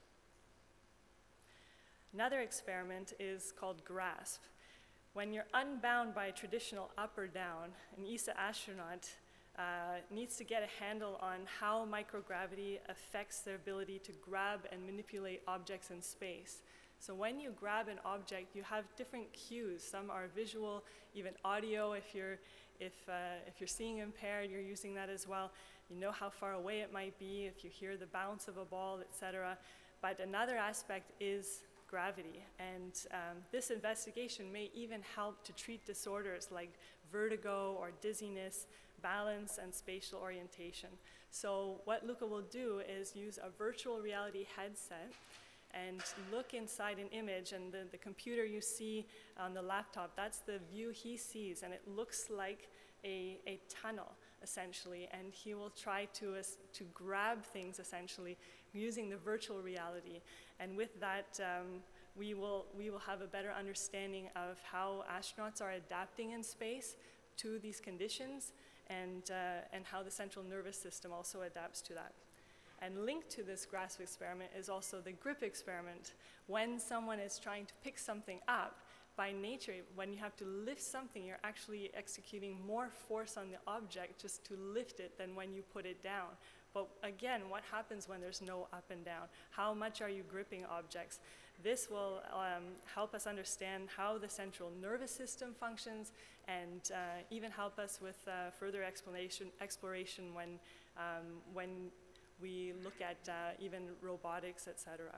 Another experiment is called GRASP. When you're unbound by a traditional up or down, an ESA astronaut needs to get a handle on how microgravity affects their ability to grab and manipulate objects in space. So when you grab an object, you have different cues. Some are visual, even audio. If you're seeing impaired, you're using that as well. You know how far away it might be, if you hear the bounce of a ball, etc. But another aspect is gravity. And this investigation may even help to treat disorders like vertigo or dizziness, balance, and spatial orientation. So what Luca will do is use a virtual reality headset and look inside an image, and the computer you see on the laptop, that's the view he sees, and it looks like a tunnel, essentially, and he will try to grab things, essentially, using the virtual reality. And with that, we will have a better understanding of how astronauts are adapting in space to these conditions, and how the central nervous system also adapts to that. And linked to this grasp experiment is also the grip experiment. When someone is trying to pick something up, by nature, when you have to lift something, you're actually executing more force on the object just to lift it than when you put it down. But again, what happens when there's no up and down? How much are you gripping objects? This will help us understand how the central nervous system functions, and even help us with further exploration when we look at even robotics, etc.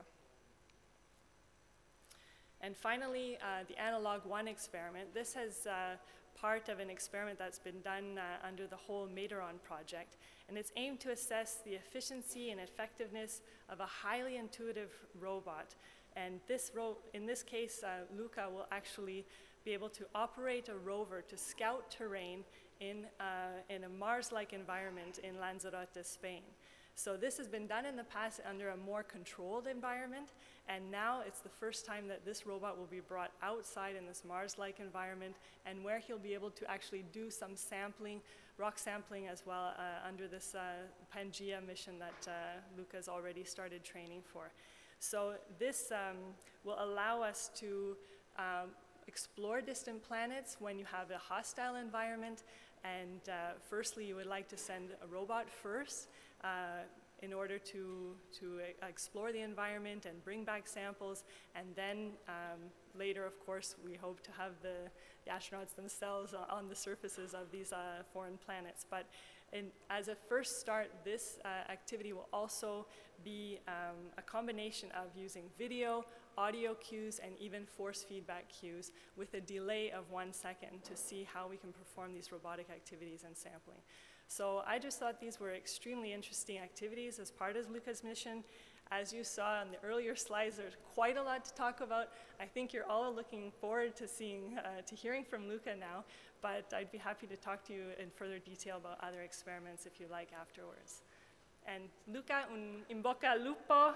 And finally, the Analog 1 experiment. This is part of an experiment that's been done under the whole Materon project, and it's aimed to assess the efficiency and effectiveness of a highly intuitive robot. And in this case, Luca will actually be able to operate a rover to scout terrain in a Mars-like environment in Lanzarote, Spain. So this has been done in the past under a more controlled environment, and now it's the first time that this robot will be brought outside in this Mars-like environment, and where he'll be able to actually do some sampling, rock sampling as well, under this Pangaea mission that Luca's already started training for. So this will allow us to explore distant planets when you have a hostile environment, and firstly you would like to send a robot first in order to explore the environment and bring back samples, and then later, of course, we hope to have the astronauts themselves on the surfaces of these foreign planets. But as a first start, this activity will also be a combination of using video, audio cues, and even force feedback cues with a delay of 1 second to see how we can perform these robotic activities and sampling. So I just thought these were extremely interesting activities as part of Luca's mission. As you saw on the earlier slides, there's quite a lot to talk about. I think you're all looking forward to hearing from Luca now, but I'd be happy to talk to you in further detail about other experiments if you like afterwards. And Luca, un in bocca al lupo.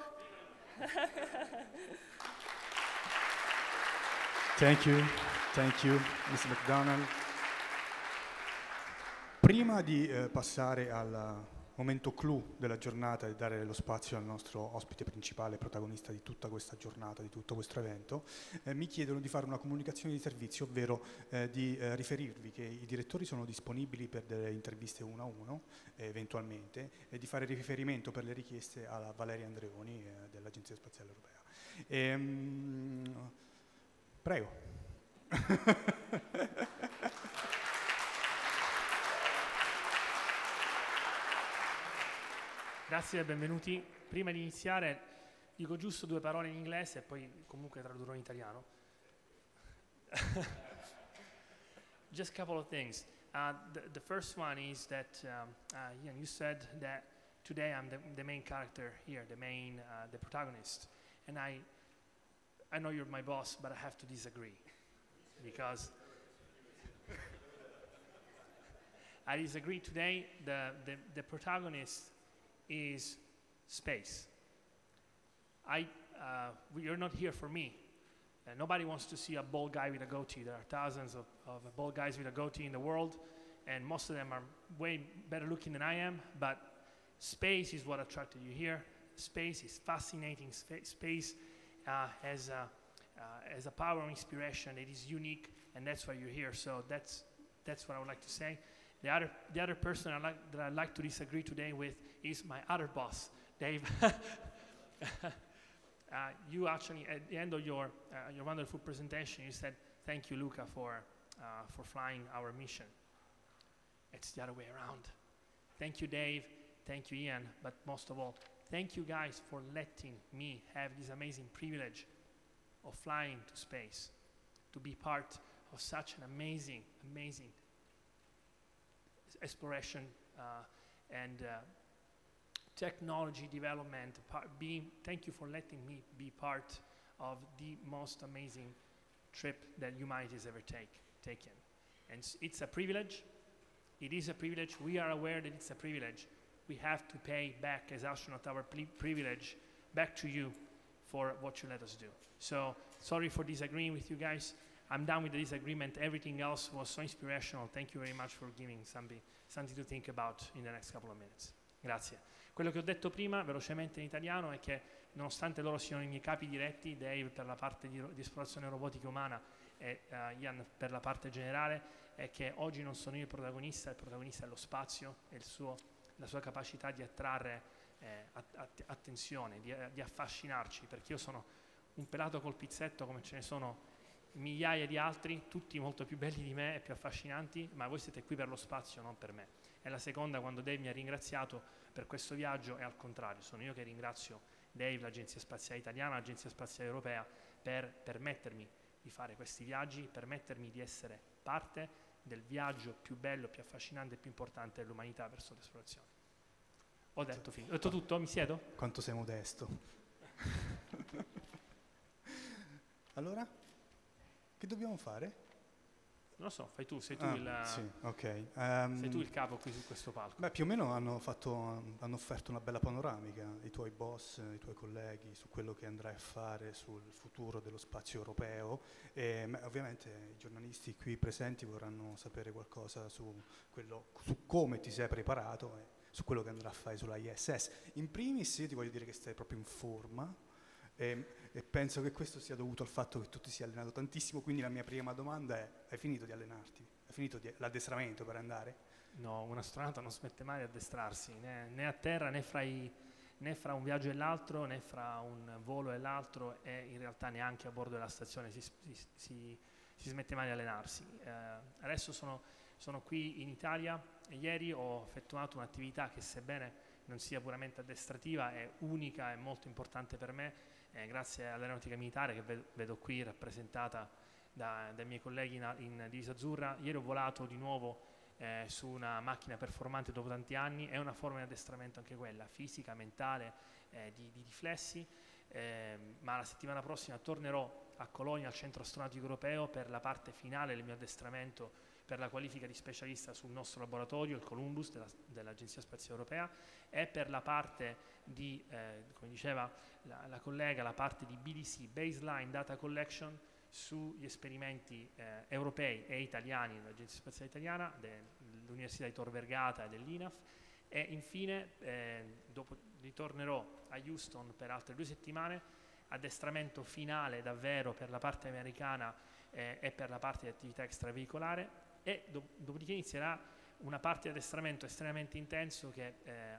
Thank you, Mr. McDonald. Prima di passare al momento clou della giornata e dare lo spazio al nostro ospite principale, protagonista di tutta questa giornata, di tutto questo evento, mi chiedono di fare una comunicazione di servizio, ovvero di riferirvi che i direttori sono disponibili per delle interviste 1 a 1, eventualmente, e di fare riferimento per le richieste alla Valeria Andreoni dell'Agenzia Spaziale Europea. Prego. Grazie e benvenuti. Prima di iniziare dico giusto 2 parole in inglese e poi comunque tradurrò in italiano. Just a couple of things. The first one is that Ian, you said that today I'm the main character here, the protagonist, and I know you're my boss, but I have to disagree because I disagree today. The protagonist is space. You're not here for me. Nobody wants to see a bald guy with a goatee. There are thousands of bald guys with a goatee in the world, and most of them are way better looking than I am, but space is what attracted you here. Space is fascinating. Space has a power of inspiration. It is unique, and that's why you're here. So that's what I would like to say. The other person that I'd like to disagree today with is my other boss, Dave. You actually, at the end of your wonderful presentation, you said, "Thank you, Luca, for flying our mission." It's the other way around. Thank you, Dave. Thank you, Ian. But most of all, thank you guys for letting me have this amazing privilege of flying to space, to be part of such an amazing exploration and technology development. Thank you for letting me be part of the most amazing trip that humanity has ever taken. And it's a privilege. It is a privilege. We are aware that it's a privilege. We have to pay back as astronauts our privilege back to you for what you let us do. So sorry for disagreeing with you guys. I'm done with the disagreement. Everything else was so inspirational. Thank you very much for giving something to think about in the next couple of minutes. Grazie. Quello che ho detto prima, velocemente in italiano, è che nonostante loro siano i miei capi diretti, Dave per la parte di esplorazione robotica umana e Ian per la parte generale, è che oggi non sono io il protagonista è lo spazio e la sua capacità di attrarre attenzione, di affascinarci, perché io sono un pelato col pizzetto come ce ne sono migliaia di altri, tutti molto più belli di me e più affascinanti, ma voi siete qui per lo spazio, non per me. E la seconda, quando Dave mi ha ringraziato per questo viaggio, è al contrario, sono io che ringrazio Dave, l'Agenzia Spaziale Italiana, l'Agenzia Spaziale Europea, per permettermi di fare questi viaggi, permettermi di essere parte del viaggio più bello, più affascinante e più importante dell'umanità verso l'esplorazione. Ho detto tutto, mi siedo? Quanto sei modesto. Allora, che dobbiamo fare? Non lo so, fai tu, sei tu Sì, ok. sei tu il capo qui su questo palco. Beh, più o meno hanno offerto una bella panoramica, i tuoi boss, i tuoi colleghi, su quello che andrai a fare sul futuro dello spazio europeo e ovviamente i giornalisti qui presenti vorranno sapere qualcosa su come ti sei preparato e su quello che andrà a fare sulla ISS. In primis io ti voglio dire che stai proprio in forma e penso che questo sia dovuto al fatto che tu ti sia allenato tantissimo, quindi la mia prima domanda è: hai finito di allenarti? Hai finito l'addestramento per andare? No, un astronauta non smette mai di addestrarsi, né a terra né fra un viaggio e l'altro, né fra un volo e l'altro, e in realtà neanche a bordo della stazione si smette mai di allenarsi. Adesso sono qui in Italia e ieri ho effettuato un'attività che, sebbene non sia puramente addestrativa, è unica e molto importante per me, grazie all'aeronautica militare che vedo qui rappresentata dai miei colleghi in divisa azzurra. Ieri ho volato di nuovo su una macchina performante dopo tanti anni. È una forma di addestramento anche quella, fisica, mentale, di riflessi, ma la settimana prossima tornerò a Colonia al Centro Astronautico Europeo per la parte finale del mio addestramento per la qualifica di specialista sul nostro laboratorio, il Columbus dell'Agenzia Spaziale Europea, e per la parte di, come diceva la collega, la parte di BDC, Baseline Data Collection, sugli esperimenti europei e italiani dell'Agenzia Spaziale Italiana, dell'Università di Tor Vergata e dell'INAF, e infine dopo ritornerò a Houston per altre 2 settimane, addestramento finale davvero per la parte americana e per la parte di attività extraveicolare, e dopodiché inizierà una parte di addestramento estremamente intenso che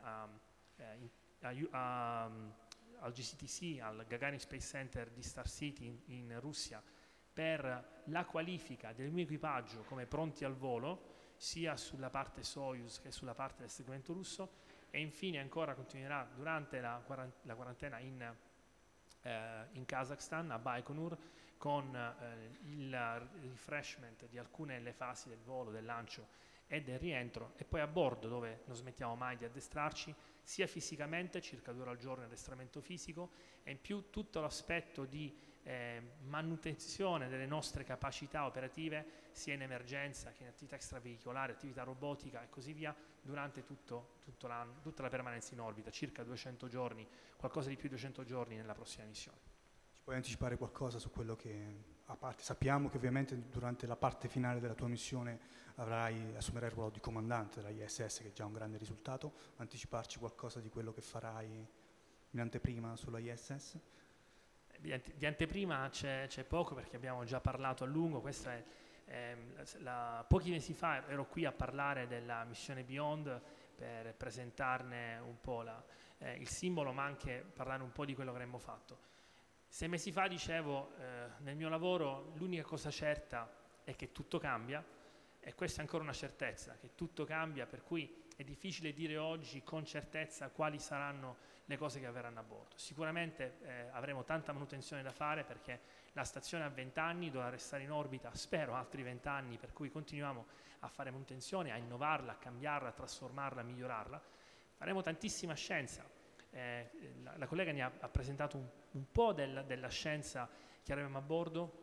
al GCTC, al Gagarin Space Center di Star City in Russia, per la qualifica del mio equipaggio come pronti al volo, sia sulla parte Soyuz che sulla parte del segmento russo, e infine ancora continuerà durante la quarantena in Kazakhstan, a Baikonur, con il refreshment di alcune delle fasi del volo, del lancio e del rientro, e poi a bordo, dove non smettiamo mai di addestrarci, sia fisicamente, circa 2 ore al giorno di addestramento fisico, e in più tutto l'aspetto di manutenzione delle nostre capacità operative, sia in emergenza che in attività extraveicolare, attività robotica e così via, durante tutta la permanenza in orbita, circa 200 giorni, qualcosa di più di 200 giorni nella prossima missione. Puoi anticipare qualcosa su quello che, a parte, sappiamo che ovviamente durante la parte finale della tua missione assumerai il ruolo di comandante della ISS, che è già un grande risultato. Anticiparci qualcosa di quello che farai in anteprima sulla ISS? Di anteprima c'è poco, perché abbiamo già parlato a lungo. Questa è pochi mesi fa ero qui a parlare della missione Beyond per presentarne un po' il simbolo, ma anche parlare un po' di quello che avremmo fatto. 6 mesi fa dicevo, nel mio lavoro l'unica cosa certa è che tutto cambia, e questa è ancora una certezza, che tutto cambia, per cui è difficile dire oggi con certezza quali saranno le cose che avverranno a bordo. Sicuramente avremo tanta manutenzione da fare, perché la stazione ha 20 anni, dovrà restare in orbita, spero, altri 20 anni, per cui continuiamo a fare manutenzione, a innovarla, a cambiarla, a trasformarla, a migliorarla. Faremo tantissima scienza. La collega ne ha presentato un po' della scienza che avremo a bordo.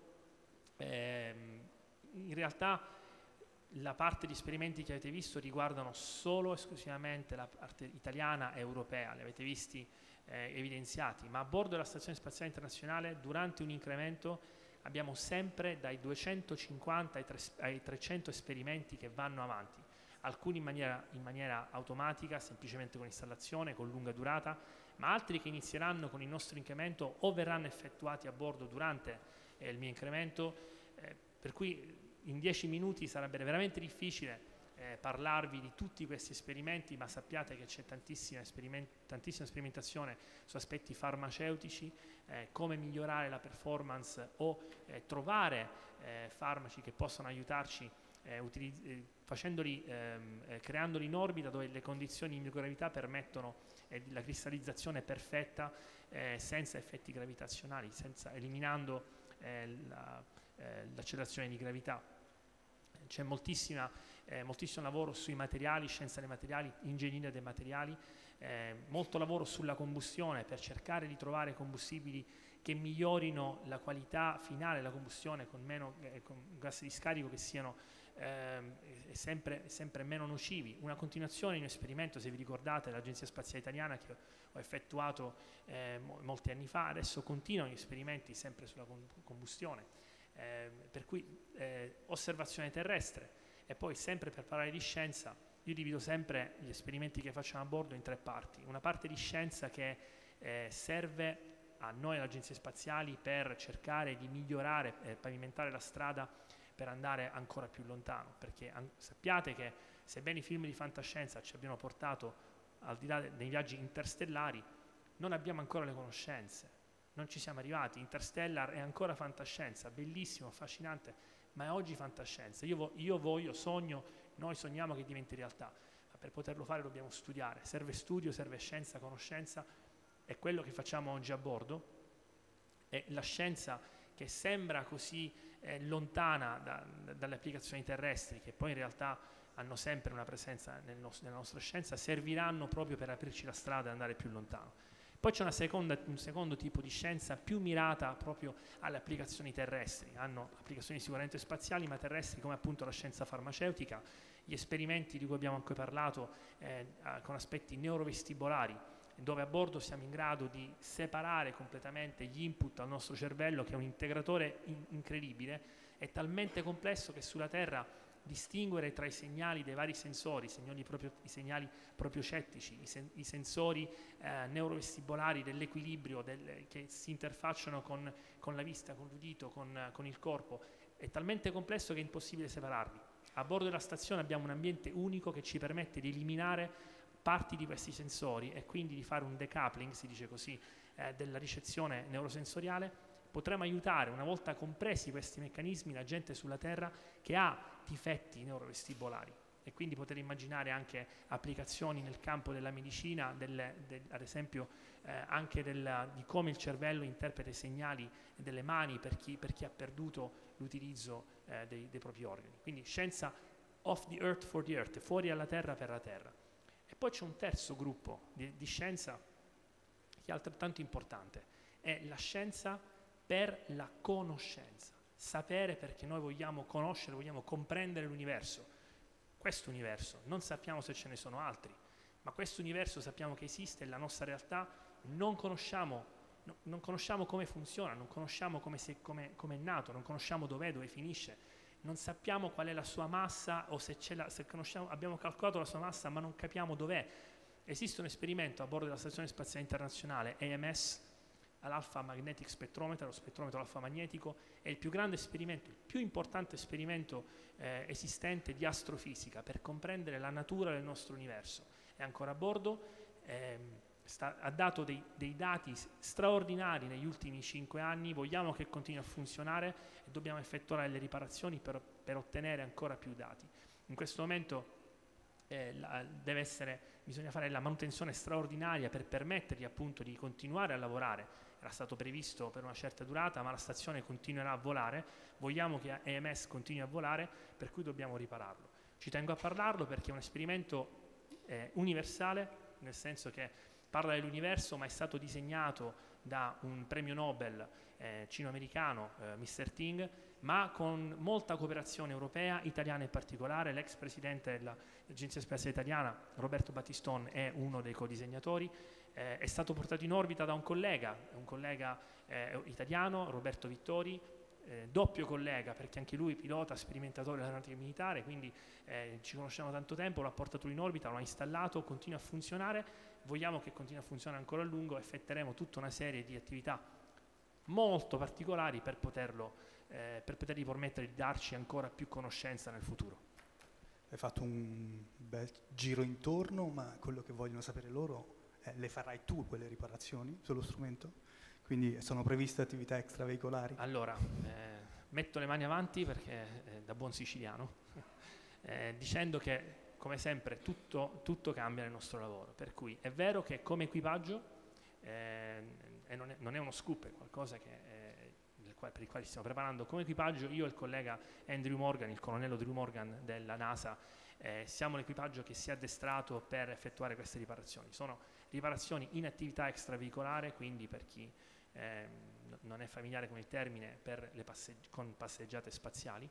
In realtà la parte di esperimenti che avete visto riguardano solo esclusivamente la parte italiana e europea, li avete visti evidenziati, ma a bordo della Stazione Spaziale Internazionale durante un incremento abbiamo sempre dai 250 ai 300 esperimenti che vanno avanti, alcuni in maniera automatica, semplicemente con installazione, con lunga durata, ma altri che inizieranno con il nostro incremento o verranno effettuati a bordo durante il mio incremento, per cui in 10 minuti sarebbe veramente difficile parlarvi di tutti questi esperimenti, ma sappiate che c'è tantissima sperimentazione su aspetti farmaceutici, come migliorare la performance o trovare farmaci che possono aiutarci creandoli in orbita dove le condizioni di microgravità permettono la cristallizzazione perfetta senza effetti gravitazionali, eliminando l'accelerazione di gravità. C'è moltissimo lavoro sui materiali, scienza dei materiali, ingegneria dei materiali, molto lavoro sulla combustione per cercare di trovare combustibili che migliorino la qualità finale della combustione con meno con gas di scarico che siano sempre meno nocivi. Una continuazione di un esperimento, se vi ricordate, dell'Agenzia Spaziale Italiana che ho effettuato molti anni fa, adesso continuano gli esperimenti sempre sulla combustione. Per cui osservazione terrestre, e poi sempre per parlare di scienza io divido sempre gli esperimenti che facciamo a bordo in 3 parti. Una parte di scienza che serve a noi, alle agenzie spaziali, per cercare di migliorare e pavimentare la strada per andare ancora più lontano, perché sappiate che sebbene i film di fantascienza ci abbiano portato al di là dei viaggi interstellari, non abbiamo ancora le conoscenze. Non ci siamo arrivati. Interstellar è ancora fantascienza, bellissimo, affascinante, ma è oggi fantascienza. Io sogno, noi sogniamo che diventi realtà, ma per poterlo fare dobbiamo studiare. Serve studio, serve scienza, conoscenza, è quello che facciamo oggi a bordo. E la scienza che sembra così lontana dalle applicazioni terrestri, che poi in realtà hanno sempre una presenza nella nostra scienza, serviranno proprio per aprirci la strada e andare più lontano. Poi c'è un secondo tipo di scienza più mirata proprio alle applicazioni terrestri, hanno applicazioni sicuramente spaziali ma terrestri, come appunto la scienza farmaceutica, gli esperimenti di cui abbiamo anche parlato con aspetti neurovestibolari, dove a bordo siamo in grado di separare completamente gli input al nostro cervello, che è un integratore incredibile, è talmente complesso che sulla Terra distinguere tra i segnali dei vari sensori, i segnali propriocettici, i sensori neurovestibolari dell'equilibrio che si interfacciano con la vista, con l'udito, con il corpo, è talmente complesso che è impossibile separarli. A bordo della stazione abbiamo un ambiente unico che ci permette di eliminare parti di questi sensori e quindi di fare un decoupling, si dice così, della ricezione neurosensoriale. Potremo aiutare, una volta compresi questi meccanismi, la gente sulla Terra che ha difetti neurovestibolari, e quindi poter immaginare anche applicazioni nel campo della medicina, ad esempio anche di come il cervello interpreta i segnali delle mani per chi ha perduto l'utilizzo dei propri organi. Quindi scienza off the earth for the earth, fuori alla Terra per la Terra. E poi c'è un terzo gruppo di scienza che è altrettanto importante, è la scienza per la conoscenza, sapere, perché noi vogliamo conoscere, vogliamo comprendere l'universo. Questo universo, non sappiamo se ce ne sono altri, ma questo universo sappiamo che esiste, è la nostra realtà, non conosciamo come funziona, non conosciamo come è nato, non conosciamo dove finisce, non sappiamo qual è la sua massa, o se abbiamo calcolato la sua massa ma non capiamo dov'è. Esiste un esperimento a bordo della Stazione Spaziale Internazionale, AMS, all'Alpha Magnetic Spectrometer, lo spettrometro alfa magnetico, è il più grande esperimento, il più importante esperimento esistente di astrofisica per comprendere la natura del nostro universo. È ancora a bordo, ha dato dei dati straordinari negli ultimi 5 anni, vogliamo che continui a funzionare e dobbiamo effettuare le riparazioni per ottenere ancora più dati. In questo momento bisogna fare la manutenzione straordinaria per permettergli appunto di continuare a lavorare. Era stato previsto per una certa durata, ma la stazione continuerà a volare. Vogliamo che EMS continui a volare, per cui dobbiamo ripararlo. Ci tengo a parlarlo perché è un esperimento universale, nel senso che parla dell'universo, ma è stato disegnato da un premio Nobel cino-americano, Mr. Ting, ma con molta cooperazione europea, italiana in particolare. L'ex presidente dell'Agenzia Spaziale Italiana, Roberto Battiston, è uno dei codisegnatori. È stato portato in orbita da un collega italiano, Roberto Vittori, doppio collega perché anche lui pilota, sperimentatore dell'aeronautica militare, quindi ci conosciamo da tanto tempo, l'ha portato in orbita, lo ha installato, continua a funzionare. Vogliamo che continui a funzionare ancora a lungo, effettueremo tutta una serie di attività molto particolari per potergli permettere di darci ancora più conoscenza nel futuro. Hai fatto un bel giro intorno, ma quello che vogliono sapere loro è: le farai tu quelle riparazioni sullo strumento? Quindi sono previste attività extraveicolari? Allora, metto le mani avanti perché da buon siciliano, dicendo che come sempre tutto cambia nel nostro lavoro, per cui è vero che come equipaggio, e non è uno scoop, è qualcosa per il quale ci stiamo preparando, come equipaggio io e il collega Andrew Morgan, il colonnello Drew Morgan della NASA, siamo l'equipaggio che si è addestrato per effettuare queste riparazioni. Sono riparazioni in attività extraveicolare, quindi per chi non è familiare con il termine, con passeggiate spaziali.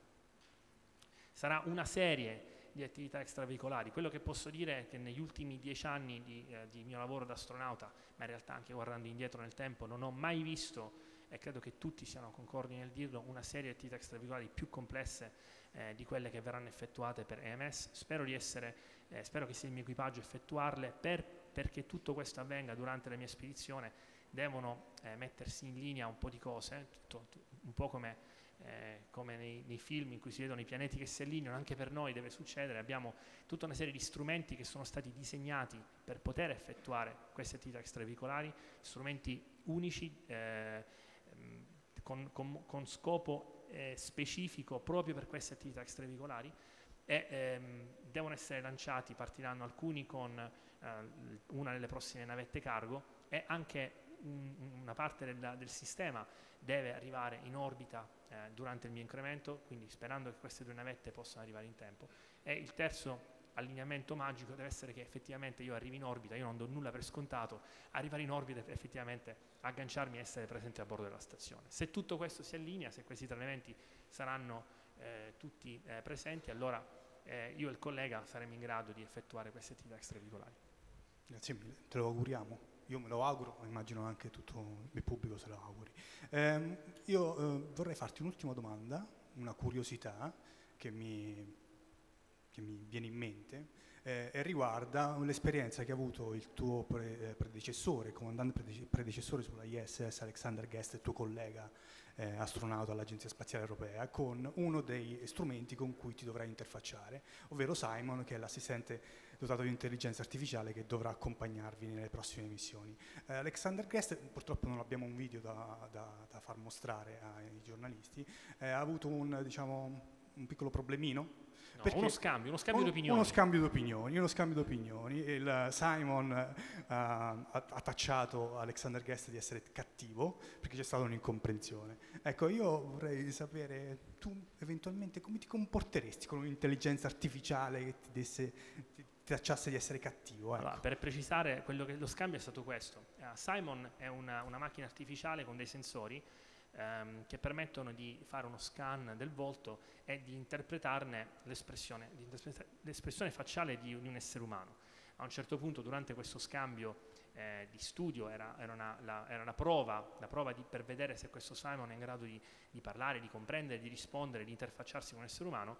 Sarà una serie di attività extraveicolari. Quello che posso dire è che negli ultimi 10 anni di mio lavoro da astronauta, ma in realtà anche guardando indietro nel tempo, non ho mai visto, e credo che tutti siano concordi nel dirlo, una serie di attività extraveicolari più complesse di quelle che verranno effettuate per EMS. Spero che sia il mio equipaggio a effettuarle. Perché tutto questo avvenga durante la mia spedizione devono mettersi in linea un po' di cose, un po' come nei film in cui si vedono i pianeti che si allineano. Anche per noi deve succedere. Abbiamo tutta una serie di strumenti che sono stati disegnati per poter effettuare queste attività extraveicolari, strumenti unici con scopo specifico proprio per queste attività extraveicolari, e devono essere lanciati. Partiranno alcuni con una delle prossime navette cargo, e anche una parte del sistema deve arrivare in orbita durante il mio incremento, quindi sperando che queste 2 navette possano arrivare in tempo. E il terzo allineamento magico deve essere che effettivamente io arrivi in orbita. Io non do nulla per scontato, arrivare in orbita e effettivamente agganciarmi e essere presente a bordo della stazione. Se tutto questo si allinea, se questi 3 elementi saranno tutti presenti, allora io e il collega saremo in grado di effettuare queste attività extraveicolari. Grazie mille, te lo auguriamo. Io me lo auguro, ma immagino anche tutto il pubblico se lo auguri. Io vorrei farti un'ultima domanda, una curiosità che mi viene in mente, e riguarda l'esperienza che ha avuto il tuo predecessore, il comandante predecessore sulla ISS, Alexander Guest, il tuo collega astronauta all'Agenzia Spaziale Europea, con uno dei strumenti con cui ti dovrai interfacciare, ovvero Simon, che è l'assistente dotato di intelligenza artificiale che dovrà accompagnarvi nelle prossime missioni. Alexander Guest, purtroppo non abbiamo un video da far mostrare ai giornalisti, ha avuto un piccolo problemino. No, uno scambio di opinioni. Uno scambio di opinioni. Il Simon ha tacciato Alexander Guest di essere cattivo perché c'è stata un'incomprensione. Ecco, io vorrei sapere, tu eventualmente come ti comporteresti con un'intelligenza artificiale che ti tacciasse di essere cattivo? Ecco. Allora, per precisare, lo scambio è stato questo. Simon è una macchina artificiale con dei sensori che permettono di fare uno scan del volto e di interpretarne l'espressione facciale di un essere umano. A un certo punto, durante questo scambio di studio, era una prova per vedere se questo Simon è in grado di parlare, di comprendere, di rispondere, di interfacciarsi con un essere umano.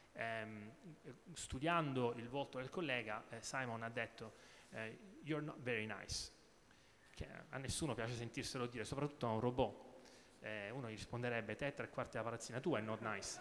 Studiando il volto del collega, Simon ha detto "You're not very nice", che a nessuno piace sentirselo dire, soprattutto a un robot. Uno gli risponderebbe: te 3/4 della palazzina tua è not nice.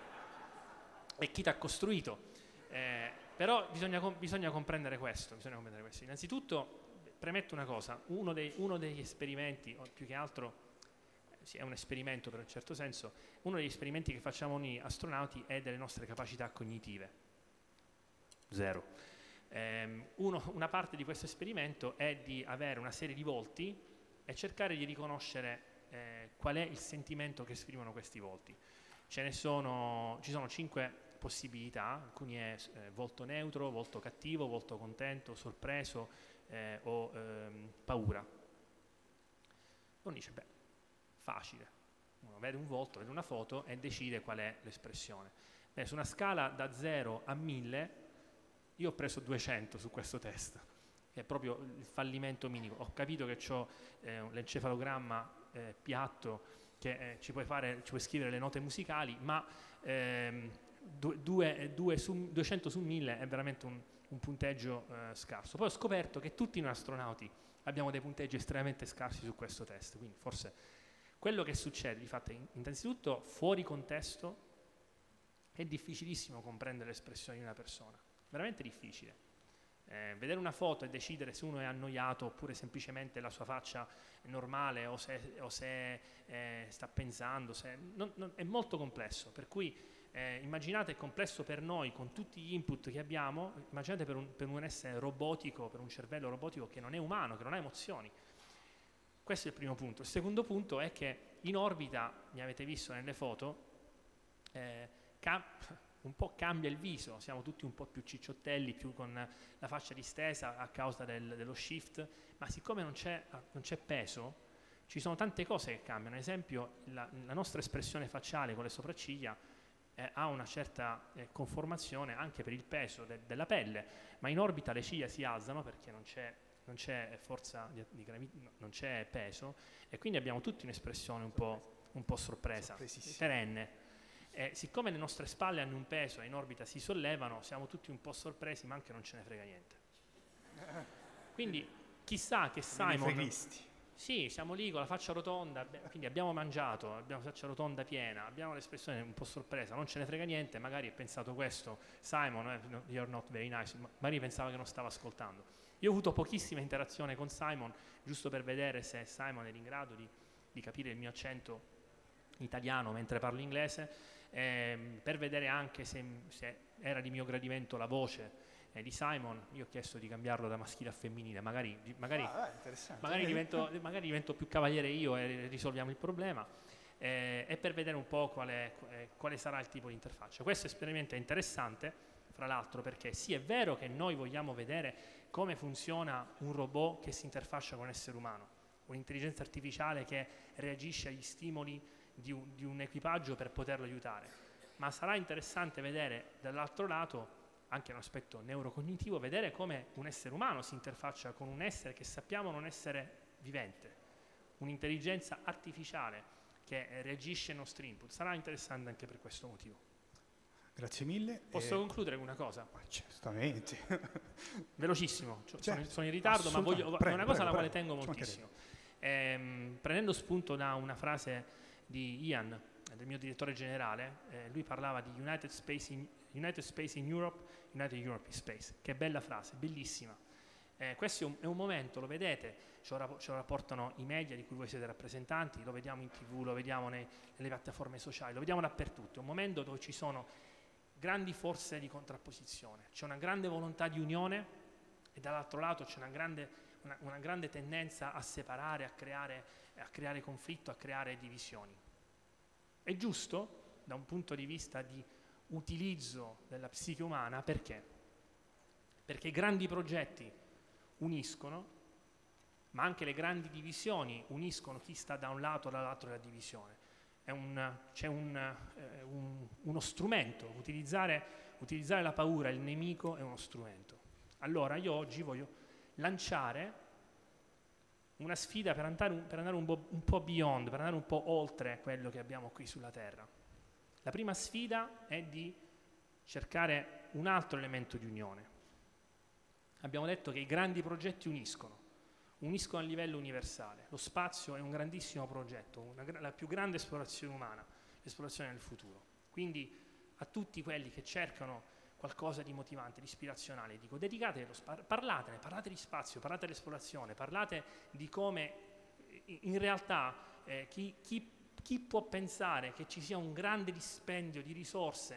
E chi ti ha costruito? Però bisogna comprendere questo. Innanzitutto premetto una cosa: uno degli esperimenti, o più che altro è un esperimento per un certo senso, uno degli esperimenti che facciamo noi astronauti è delle nostre capacità cognitive. zero. Una parte di questo esperimento è di avere una serie di volti e cercare di riconoscere qual è il sentimento che esprimono questi volti. Ci sono 5 possibilità, alcuni è volto neutro, volto cattivo, volto contento, sorpreso o paura. Uno dice, beh, facile, uno vede un volto, vede una foto e decide qual è l'espressione. Su una scala da 0 a 1000 io ho preso 200 su questo test, che è proprio il fallimento minimo. Ho capito che ho l'encefalogramma piatto, che ci puoi scrivere le note musicali, ma 200 su 1000 è veramente un punteggio scarso. Poi ho scoperto che tutti noi astronauti abbiamo dei punteggi estremamente scarsi su questo test, quindi forse quello che succede di fatto è innanzitutto fuori contesto è difficilissimo comprendere l'espressione di una persona, veramente difficile. Vedere una foto e decidere se uno è annoiato oppure semplicemente la sua faccia è normale o se sta pensando, è molto complesso, per cui immaginate è complesso per noi con tutti gli input che abbiamo, immaginate per un essere robotico, per un cervello robotico che non è umano, che non ha emozioni. Questo è il primo punto. Il secondo punto è che in orbita, mi avete visto nelle foto, un po' cambia il viso, siamo tutti un po' più cicciottelli, più con la faccia distesa a causa dello shift, ma siccome non c'è peso, ci sono tante cose che cambiano. Ad esempio la nostra espressione facciale con le sopracciglia ha una certa conformazione anche per il peso della pelle, ma in orbita le ciglia si alzano perché non c'è forza di gravità, non c'è peso, e quindi abbiamo tutti un'espressione un po' sorpresa, perenne. Siccome le nostre spalle hanno un peso e in orbita si sollevano, siamo tutti un po' sorpresi, ma anche non ce ne frega niente. Quindi chissà che Simon... Sì, siamo lì con la faccia rotonda, quindi abbiamo mangiato, abbiamo la faccia rotonda piena, abbiamo l'espressione un po' sorpresa, non ce ne frega niente, magari ha pensato questo, Simon, you're not very nice, magari pensava che non stava ascoltando. Io ho avuto pochissima interazione con Simon, giusto per vedere se Simon era in grado di capire il mio accento italiano mentre parlo inglese, per vedere anche se era di mio gradimento la voce di Simon. Io ho chiesto di cambiarlo da maschile a femminile, magari divento più cavaliere io e risolviamo il problema, e per vedere un po' quale sarà il tipo di interfaccia. Questo esperimento è interessante, fra l'altro, perché sì, è vero che noi vogliamo vedere come funziona un robot che si interfaccia con un essere umano, un'intelligenza artificiale che reagisce agli stimoli di un equipaggio per poterlo aiutare, ma sarà interessante vedere dall'altro lato anche un aspetto neurocognitivo, vedere come un essere umano si interfaccia con un essere che sappiamo non essere vivente, un'intelligenza artificiale che reagisce ai nostri input. Sarà interessante anche per questo motivo. Grazie mille. Posso concludere con una cosa? Certamente. Velocissimo, sono in ritardo, ma è una cosa alla quale tengo moltissimo. Prendendo spunto da una frase di Ian, del mio direttore generale, lui parlava di United Space in Europe, United Europe in Space. Che bella frase, bellissima. Questo è un momento, lo vedete, ce lo rapportano i media di cui voi siete rappresentanti, lo vediamo in TV, lo vediamo nelle piattaforme sociali, lo vediamo dappertutto. È un momento dove ci sono grandi forze di contrapposizione, c'è una grande volontà di unione e dall'altro lato c'è una grande tendenza a separare, a creare conflitto, a creare divisioni. È giusto da un punto di vista di utilizzo della psiche umana, perché? Perché i grandi progetti uniscono, ma anche le grandi divisioni uniscono chi sta da un lato o dall'altro della divisione. C'è uno strumento, utilizzare la paura, il nemico è uno strumento. Allora io oggi voglio lanciare una sfida per andare un po' beyond, per andare un po' oltre quello che abbiamo qui sulla Terra. La prima sfida è di cercare un altro elemento di unione. Abbiamo detto che i grandi progetti uniscono a livello universale. Lo spazio è un grandissimo progetto, la più grande esplorazione umana, l'esplorazione del futuro. Quindi a tutti quelli che cercano qualcosa di motivante, di ispirazionale, dico, dedicate parlate di spazio, parlate dell'esplorazione, parlate di come in realtà chi può pensare che ci sia un grande dispendio di risorse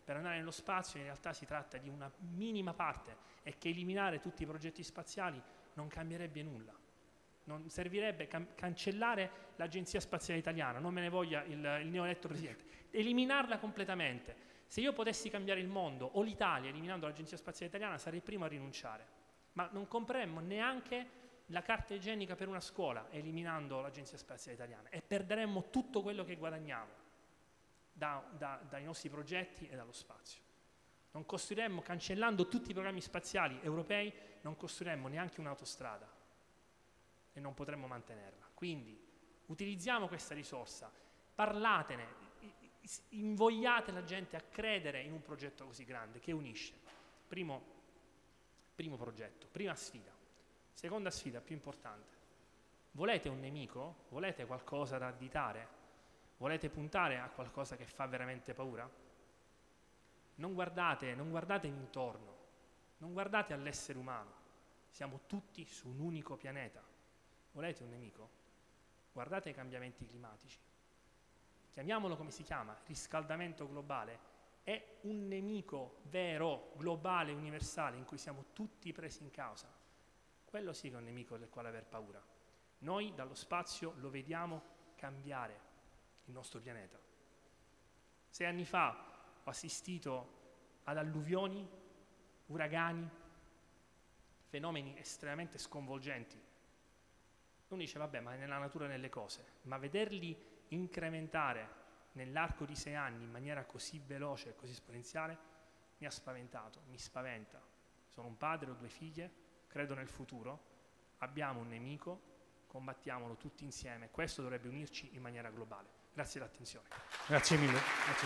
per andare nello spazio in realtà si tratta di una minima parte e che eliminare tutti i progetti spaziali non cambierebbe nulla. Non servirebbe cancellare l'Agenzia Spaziale Italiana, non me ne voglia il neoeletto presidente, eliminarla completamente. Se io potessi cambiare il mondo o l'Italia eliminando l'Agenzia Spaziale Italiana sarei il primo a rinunciare, ma non compreremmo neanche la carta igienica per una scuola eliminando l'Agenzia Spaziale Italiana e perderemmo tutto quello che guadagniamo dai nostri progetti e dallo spazio. Non costruiremmo, cancellando tutti i programmi spaziali europei, non costruiremmo neanche un'autostrada e non potremmo mantenerla. Quindi utilizziamo questa risorsa, parlatene, invogliate la gente a credere in un progetto così grande che unisce. Primo progetto, prima sfida. Seconda sfida, più importante. Volete un nemico? Volete qualcosa da additare? Volete puntare a qualcosa che fa veramente paura? Non guardate intorno, non guardate all'essere umano. Siamo tutti su un unico pianeta. Volete un nemico? Guardate ai cambiamenti climatici. Chiamiamolo come si chiama, riscaldamento globale. È un nemico vero, globale, universale, in cui siamo tutti presi in causa. Quello sì che è un nemico del quale aver paura. Noi dallo spazio lo vediamo cambiare il nostro pianeta. 6 anni fa ho assistito ad alluvioni, uragani, fenomeni estremamente sconvolgenti. Uno dice, vabbè, ma è nella natura delle cose, ma vederli incrementare nell'arco di 6 anni in maniera così veloce e così esponenziale mi ha spaventato, mi spaventa. Sono un padre, ho 2 figlie, credo nel futuro, abbiamo un nemico, combattiamolo tutti insieme. Questo dovrebbe unirci in maniera globale. Grazie dell'attenzione. Grazie mille.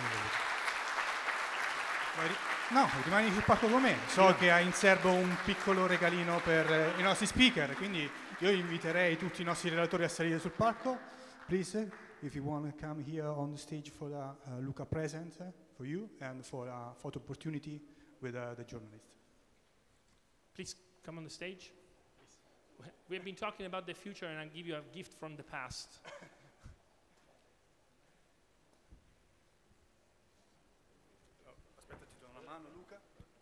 No, rimani sul palco con me. So che hai in serbo un piccolo regalino per i nostri speaker, quindi io inviterei tutti i nostri relatori a salire sul palco. Please, if you want to come here on the stage for the Luca present for you and for a photo opportunity with the journalist. Please come on the stage. We have been talking about the future and I'll give you a gift from the past. Aspetta, ti do una mano, Luca.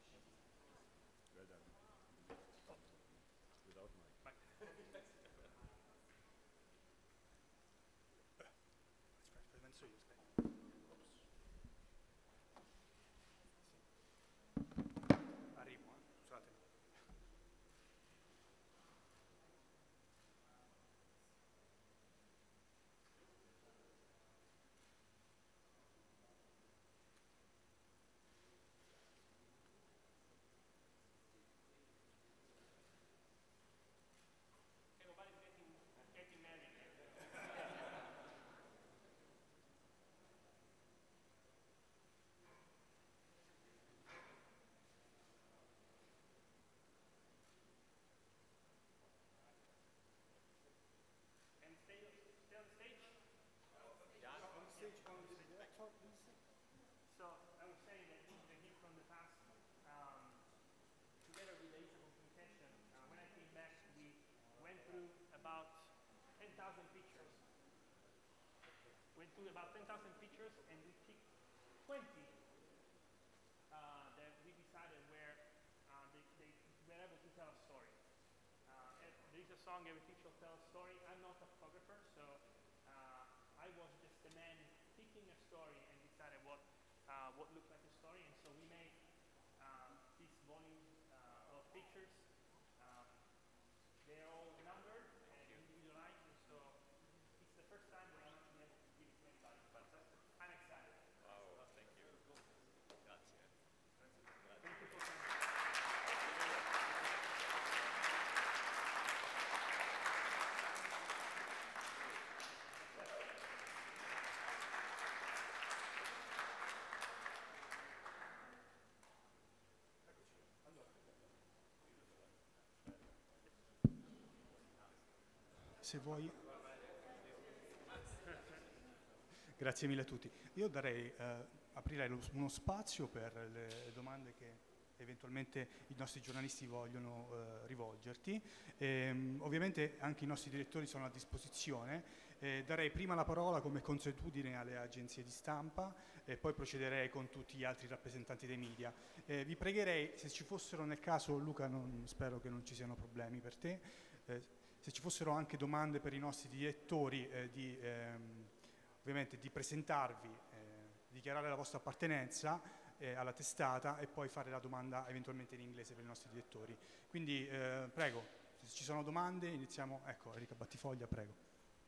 Arrivo, scusate. So I was saying that this is a gift from the past. Together with the Asia Communication, when I came back, we went through about 10,000 pictures. And we picked 20 that we decided were they were able to tell a story. There is a song, every picture tells a story. I'm not a photographer, so I was just a man picking a story and decided what looked like a story, and so we made this volume of pictures. They're all numbered and individualized, and so it's the first time that I'm actually able to give it to anybody. Fantastic. I'm excited. Wow, thank you. Grazie. Thank you for coming. Se vuoi. Grazie mille a tutti. Io aprirei uno spazio per le domande che eventualmente i nostri giornalisti vogliono rivolgerti. Ovviamente anche i nostri direttori sono a disposizione. Darei prima la parola come consuetudine alle agenzie di stampa e poi procederei con tutti gli altri rappresentanti dei media. Vi pregherei, se ci fossero nel caso, Luca, spero che non ci siano problemi per te, se ci fossero anche domande per i nostri direttori, ovviamente di presentarvi, dichiarare la vostra appartenenza alla testata e poi fare la domanda eventualmente in inglese per i nostri direttori. Quindi prego, se ci sono domande iniziamo. Ecco, Erika Battifoglia, prego.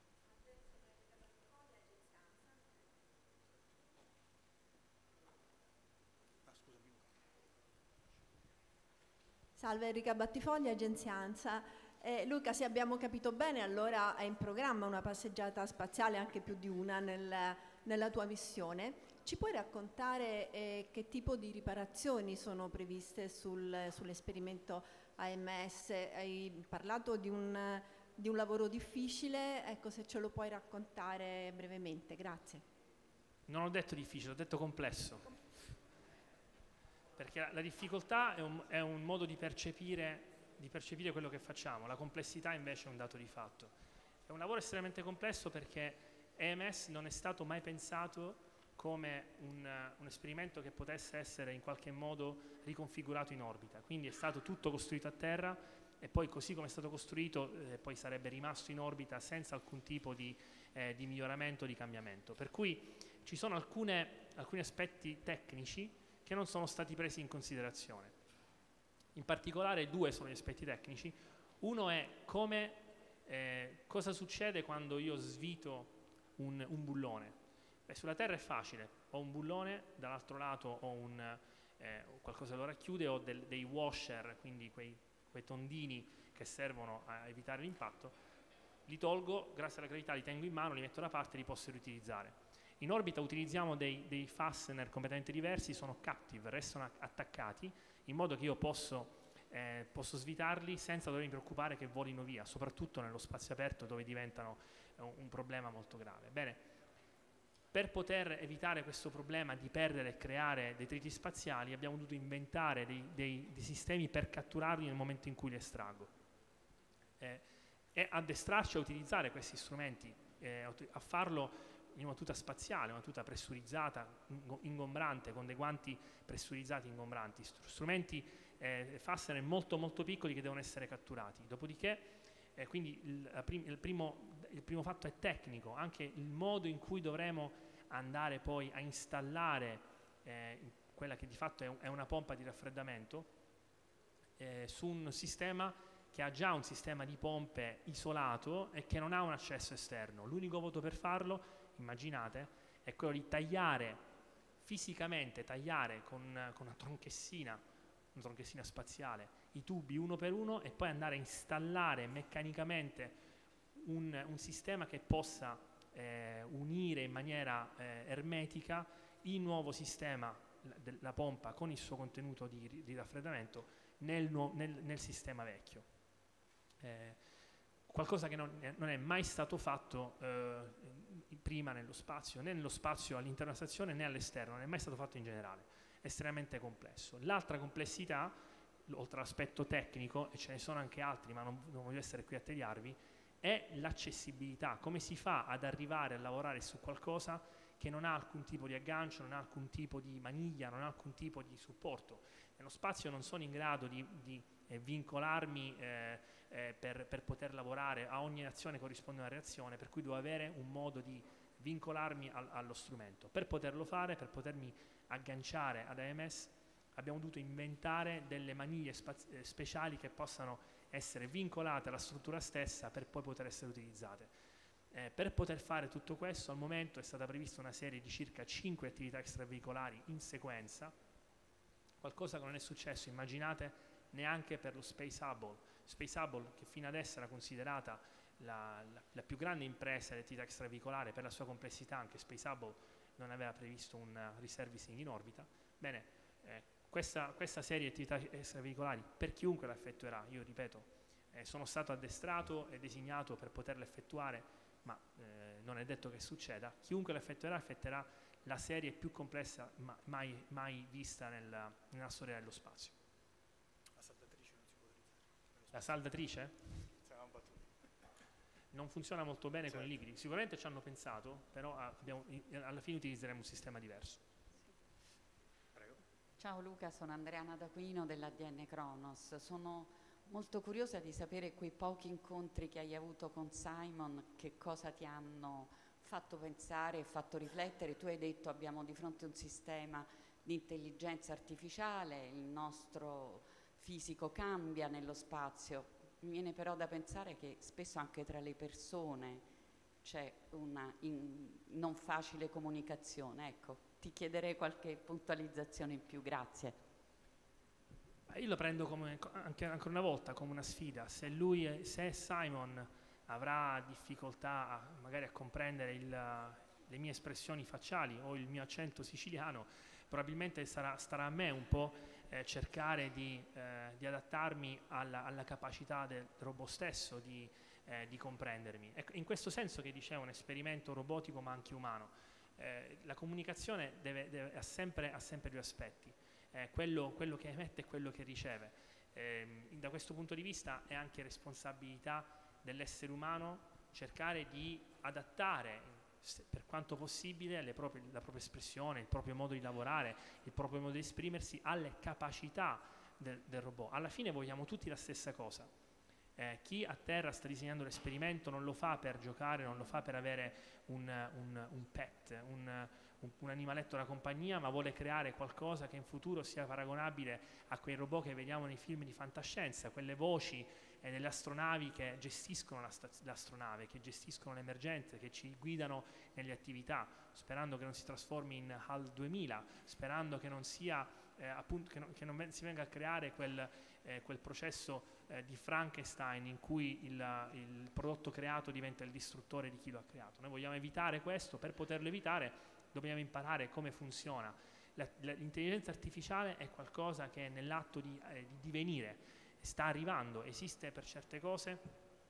Salve, Enrica Battifoglia, Agenzia ANSA. Luca, se abbiamo capito bene, allora è in programma una passeggiata spaziale, anche più di una, nella tua missione. Ci puoi raccontare che tipo di riparazioni sono previste sull'esperimento AMS? Hai parlato di un lavoro difficile, ecco, se ce lo puoi raccontare brevemente, grazie. Non ho detto difficile, ho detto complesso. Perché la difficoltà è un modo di percepire quello che facciamo, la complessità invece è un dato di fatto. È un lavoro estremamente complesso perché AMS non è stato mai pensato come un esperimento che potesse essere in qualche modo riconfigurato in orbita, quindi è stato tutto costruito a terra e poi così come è stato costruito poi sarebbe rimasto in orbita senza alcun tipo di miglioramento, di cambiamento. Per cui ci sono alcuni aspetti tecnici che non sono stati presi in considerazione. In particolare due sono gli aspetti tecnici. Uno è cosa succede quando io svito un bullone. Sulla Terra è facile, ho un bullone, dall'altro lato ho qualcosa che lo racchiude, ho dei washer, quindi quei tondini che servono a evitare l'impatto, li tolgo, grazie alla gravità li tengo in mano, li metto da parte e li posso riutilizzare. In orbita utilizziamo dei fastener completamente diversi, sono captive, restano attaccati, in modo che io posso svitarli senza dovermi preoccupare che volino via, soprattutto nello spazio aperto dove diventano un problema molto grave. Bene, per poter evitare questo problema di perdere e creare detriti spaziali abbiamo dovuto inventare dei sistemi per catturarli nel momento in cui li estraggo e addestrarci a utilizzare questi strumenti, a farlo in una tuta spaziale, una tuta pressurizzata, ingombrante, con dei guanti pressurizzati ingombranti, strumenti fastener molto molto piccoli che devono essere catturati. Dopodiché, quindi il primo fatto è tecnico, anche il modo in cui dovremo andare poi a installare quella che di fatto è una pompa di raffreddamento su un sistema che ha già un sistema di pompe isolato e che non ha un accesso esterno. L'unico modo per farlo, immaginate, è quello di fisicamente tagliare con una tronchessina spaziale, i tubi uno per uno e poi andare a installare meccanicamente un sistema che possa unire in maniera ermetica il nuovo sistema, la pompa con il suo contenuto di raffreddamento nel sistema vecchio. Qualcosa che non è mai stato fatto prima nello spazio, né nello spazio all'interno della stazione né all'esterno, non è mai stato fatto in generale, estremamente complesso. L'altra complessità, oltre all'aspetto tecnico, e ce ne sono anche altri ma non voglio essere qui a tediarvi, è l'accessibilità, come si fa ad arrivare a lavorare su qualcosa che non ha alcun tipo di aggancio, non ha alcun tipo di maniglia, non ha alcun tipo di supporto. Nello spazio non sono in grado di vincolarmi per poter lavorare, a ogni azione corrisponde una reazione, per cui devo avere un modo di vincolarmi allo strumento. Per poterlo fare, per potermi agganciare ad AMS, abbiamo dovuto inventare delle maniglie speciali che possano essere vincolate alla struttura stessa per poi poter essere utilizzate. Per poter fare tutto questo, al momento è stata prevista una serie di circa 5 attività extraveicolari in sequenza, qualcosa che non è successo, immaginate, neanche per lo Space Hubble. Space Hubble, che fino adesso era considerata la più grande impresa di attività extraveicolare per la sua complessità, anche Space Hubble non aveva previsto un reservicing in orbita. Bene, questa serie di attività extraveicolari, per chiunque la effettuerà, io ripeto, sono stato addestrato e designato per poterla effettuare, ma non è detto che succeda. Chiunque la effettuerà la serie più complessa mai vista nella storia dello spazio. La saldatrice? Non funziona molto bene con i liquidi. Sicuramente ci hanno pensato, però alla fine utilizzeremo un sistema diverso. Prego. Ciao Luca, sono Andreana D'Aquino dell'ADN Kronos. Sono molto curiosa di sapere quei pochi incontri che hai avuto con Simon, che cosa ti hanno fatto pensare e fatto riflettere. Tu hai detto abbiamo di fronte un sistema di intelligenza artificiale, il nostro fisico cambia nello spazio. Mi viene però da pensare che spesso anche tra le persone c'è una non facile comunicazione. Ecco, ti chiederei qualche puntualizzazione in più, grazie. Io lo prendo come, anche ancora una volta come una sfida. Se Simon avrà difficoltà magari a comprendere le mie espressioni facciali o il mio accento siciliano, probabilmente starà a me un po' cercare di adattarmi alla capacità del robot stesso di comprendermi. Ecco, in questo senso che dicevo, un esperimento robotico ma anche umano. La comunicazione ha sempre due aspetti, quello che emette e quello che riceve. Da questo punto di vista è anche responsabilità dell'essere umano cercare di adattare per quanto possibile la propria espressione, il proprio modo di lavorare, il proprio modo di esprimersi alle capacità del robot. Alla fine vogliamo tutti la stessa cosa. Chi a terra sta disegnando l'esperimento non lo fa per giocare, non lo fa per avere un pet, un animaletto da compagnia, ma vuole creare qualcosa che in futuro sia paragonabile a quei robot che vediamo nei film di fantascienza, quelle voci delle astronavi che gestiscono l'astronave, che gestiscono le emergenze, che ci guidano nelle attività, sperando che non si trasformi in HAL 2000, sperando che non sia appunto che non si venga a creare quel processo di Frankenstein in cui il prodotto creato diventa il distruttore di chi lo ha creato. Noi vogliamo evitare questo. Per poterlo evitare dobbiamo imparare come funziona. L'intelligenza artificiale è qualcosa che è nell'atto di divenire, sta arrivando, esiste per certe cose.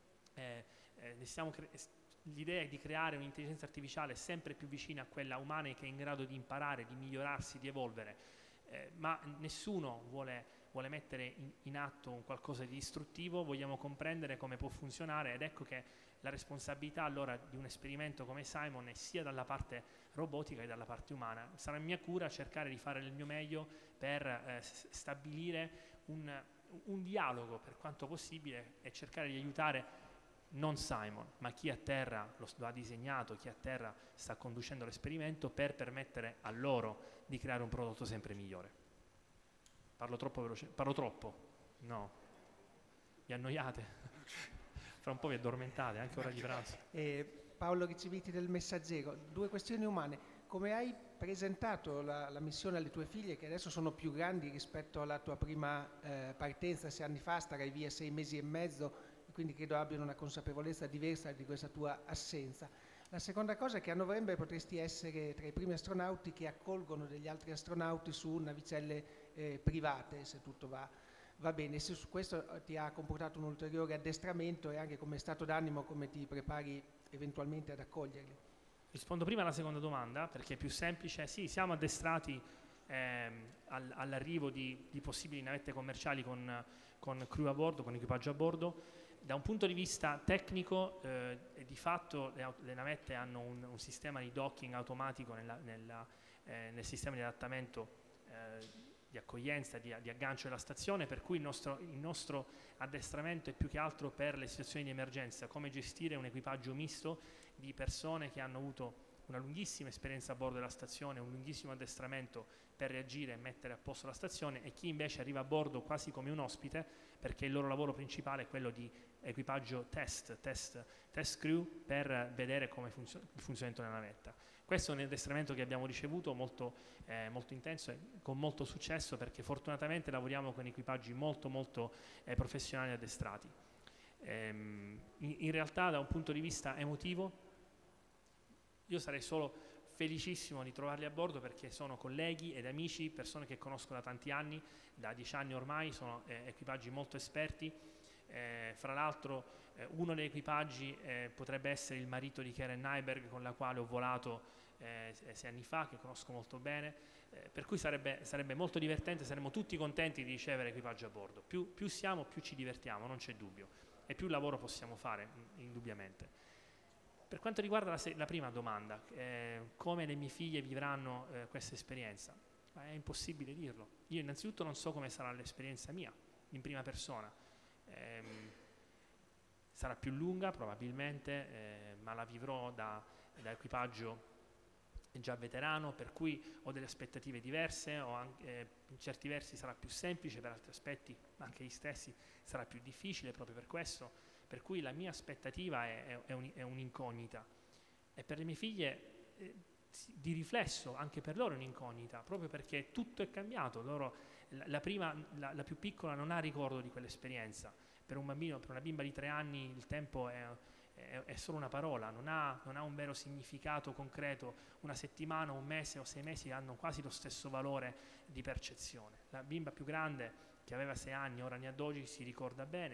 L'idea di creare un'intelligenza artificiale sempre più vicina a quella umana e che è in grado di imparare, di migliorarsi, di evolvere, ma nessuno vuole mettere in atto un qualcosa di distruttivo. Vogliamo comprendere come può funzionare, ed ecco che la responsabilità allora di un esperimento come Simon è sia dalla parte robotica che dalla parte umana. Sarà mia cura cercare di fare il mio meglio per stabilire un dialogo per quanto possibile e cercare di aiutare non Simon, ma chi a terra lo ha disegnato, chi a terra sta conducendo l'esperimento, per permettere a loro di creare un prodotto sempre migliore. Parlo troppo veloce? Parlo troppo? No. Vi annoiate? Fra un po' vi addormentate, anche ora di pranzo. Paolo Riceviti del Messaggero. Due questioni umane. Come hai presentato la missione alle tue figlie, che adesso sono più grandi rispetto alla tua prima partenza 6 anni fa, starai via 6 mesi e mezzo, e quindi credo abbiano una consapevolezza diversa di questa tua assenza. La seconda cosa è che a novembre potresti essere tra i primi astronauti che accolgono degli altri astronauti su navicelle private, se tutto va bene. Se su questo ti ha comportato un ulteriore addestramento, e anche come stato d'animo, come ti prepari eventualmente ad accoglierli. Rispondo prima alla seconda domanda, perché è più semplice. Sì, siamo addestrati all'arrivo di possibili navette commerciali con crew a bordo, con equipaggio a bordo. Da un punto di vista tecnico, di fatto le navette hanno un sistema di docking automatico nel sistema di adattamento, di accoglienza, di aggancio della stazione, per cui il nostro addestramento è più che altro per le situazioni di emergenza, come gestire un equipaggio misto di persone che hanno avuto una lunghissima esperienza a bordo della stazione, un lunghissimo addestramento per reagire e mettere a posto la stazione, e chi invece arriva a bordo quasi come un ospite, perché il loro lavoro principale è quello di equipaggio test crew, per vedere come funziona il funzionamento della navetta. Questo è un addestramento che abbiamo ricevuto molto intenso e con molto successo, perché fortunatamente lavoriamo con equipaggi molto professionali e addestrati. In realtà, da un punto di vista emotivo, io sarei solo felicissimo di trovarli a bordo, perché sono colleghi ed amici, persone che conosco da tanti anni, da 10 anni ormai, sono equipaggi molto esperti. Fra l'altro uno degli equipaggi potrebbe essere il marito di Karen Nyberg, con la quale ho volato 6 anni fa, che conosco molto bene, per cui sarebbe molto divertente, saremmo tutti contenti di ricevere equipaggio a bordo. Più siamo, più ci divertiamo, non c'è dubbio, e più lavoro possiamo fare, indubbiamente. Per quanto riguarda la prima domanda, come le mie figlie vivranno questa esperienza, è impossibile dirlo. Io innanzitutto non so come sarà l'esperienza mia, in prima persona. Sarà più lunga probabilmente, ma la vivrò da equipaggio già veterano, per cui ho delle aspettative diverse, in certi versi sarà più semplice, per altri aspetti, anche gli stessi, sarà più difficile proprio per questo, per cui la mia aspettativa è un'incognita. E per le mie figlie, di riflesso, anche per loro è un'incognita, proprio perché tutto è cambiato. La più piccola non ha ricordo di quell'esperienza. Per un bambino, per una bimba di 3 anni, il tempo è solo una parola, non ha un vero significato concreto. Una settimana, un mese o 6 mesi hanno quasi lo stesso valore di percezione. La bimba più grande, che aveva 6 anni, ora ne ha 12, si ricorda bene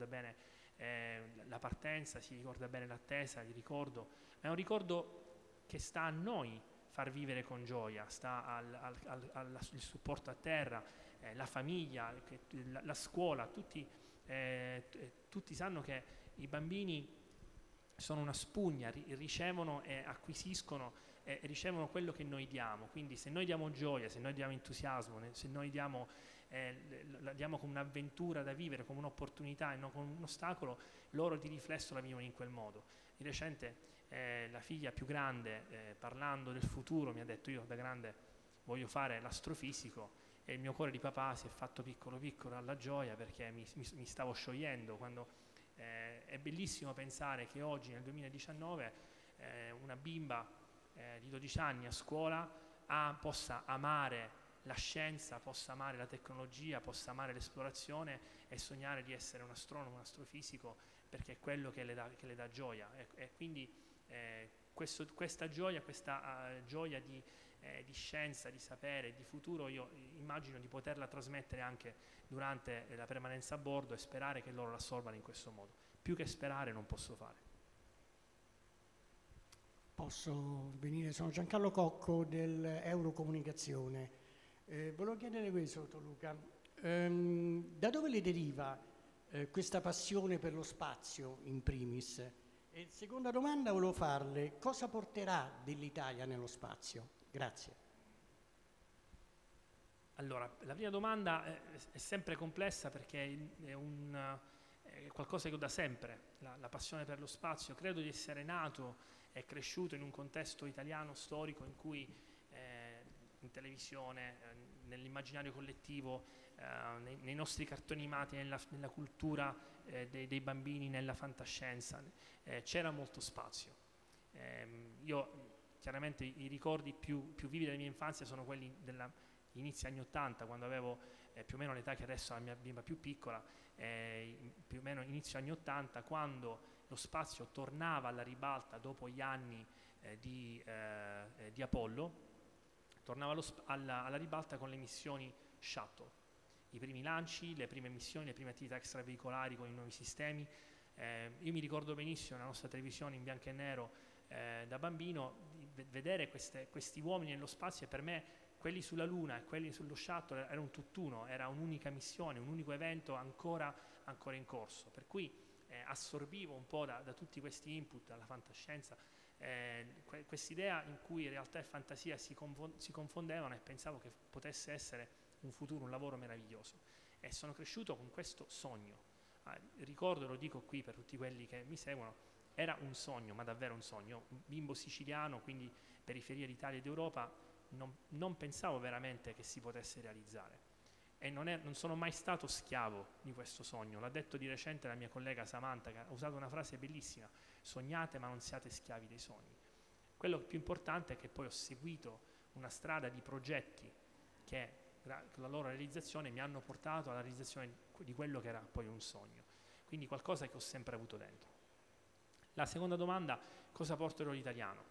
la partenza, si ricorda bene l'attesa, il ricordo. È un ricordo che sta a noi far vivere con gioia, sta al supporto a terra, la famiglia, la scuola, tutti sanno che i bambini sono una spugna, ricevono e acquisiscono e ricevono quello che noi diamo. Quindi se noi diamo gioia, se noi diamo entusiasmo, se noi la diamo come un'avventura da vivere, come un'opportunità e non come un ostacolo, loro di riflesso la vivono in quel modo. Di recente la figlia più grande, parlando del futuro, mi ha detto: io da grande voglio fare l'astrofisico, e il mio cuore di papà si è fatto piccolo piccolo alla gioia, perché mi stavo sciogliendo. È bellissimo pensare che oggi, nel 2019, una bimba di 12 anni a scuola possa amare la scienza, possa amare la tecnologia, possa amare l'esplorazione e sognare di essere un astronomo, un astrofisico, perché è quello che le dà gioia. E quindi questa gioia di scienza, di sapere, di futuro, io immagino di poterla trasmettere anche durante la permanenza a bordo, e sperare che loro l'assolvano in questo modo. Più che sperare non posso fare. Posso venire? Sono Giancarlo Cocco dell'Eurocomunicazione. Volevo chiedere questo, dottor Luca. Da dove le deriva questa passione per lo spazio, in primis? E seconda domanda volevo farle: cosa porterà dell'Italia nello spazio? Grazie. Allora, la prima domanda è sempre complessa, perché è qualcosa che ho da sempre, la passione per lo spazio. Credo di essere nato e cresciuto in un contesto italiano storico in cui in televisione, nell'immaginario collettivo, nei nostri cartoni animati, nella cultura dei bambini, nella fantascienza, c'era molto spazio. Io chiaramente i ricordi più vividi della mia infanzia sono quelli degli inizi anni 80, quando avevo più o meno l'età che adesso ha la mia bimba più piccola, più o meno inizio anni 80, quando lo spazio tornava alla ribalta dopo gli anni di Apollo, tornava alla ribalta con le missioni Shuttle, i primi lanci, le prime missioni, le prime attività extraveicolari con i nuovi sistemi. Io mi ricordo benissimo nella nostra televisione in bianco e nero da bambino vedere questi uomini nello spazio, e per me quelli sulla Luna e quelli sullo Shuttle era un tutt'uno, era un'unica missione, un unico evento ancora in corso, per cui assorbivo un po' da tutti questi input, dalla fantascienza, quest'idea in cui realtà e fantasia si confondevano, e pensavo che potesse essere un futuro, un lavoro meraviglioso, e sono cresciuto con questo sogno. Ricordo, lo dico qui per tutti quelli che mi seguono, era un sogno, ma davvero un sogno. Un bimbo siciliano, quindi periferia d'Italia e d'Europa, non pensavo veramente che si potesse realizzare, e non sono mai stato schiavo di questo sogno. L'ha detto di recente la mia collega Samantha, che ha usato una frase bellissima: sognate ma non siate schiavi dei sogni. Quello più importante è che poi ho seguito una strada di progetti che, con la loro realizzazione, mi hanno portato alla realizzazione di quello che era poi un sogno, quindi qualcosa che ho sempre avuto dentro. La seconda domanda: cosa porterò l'italiano?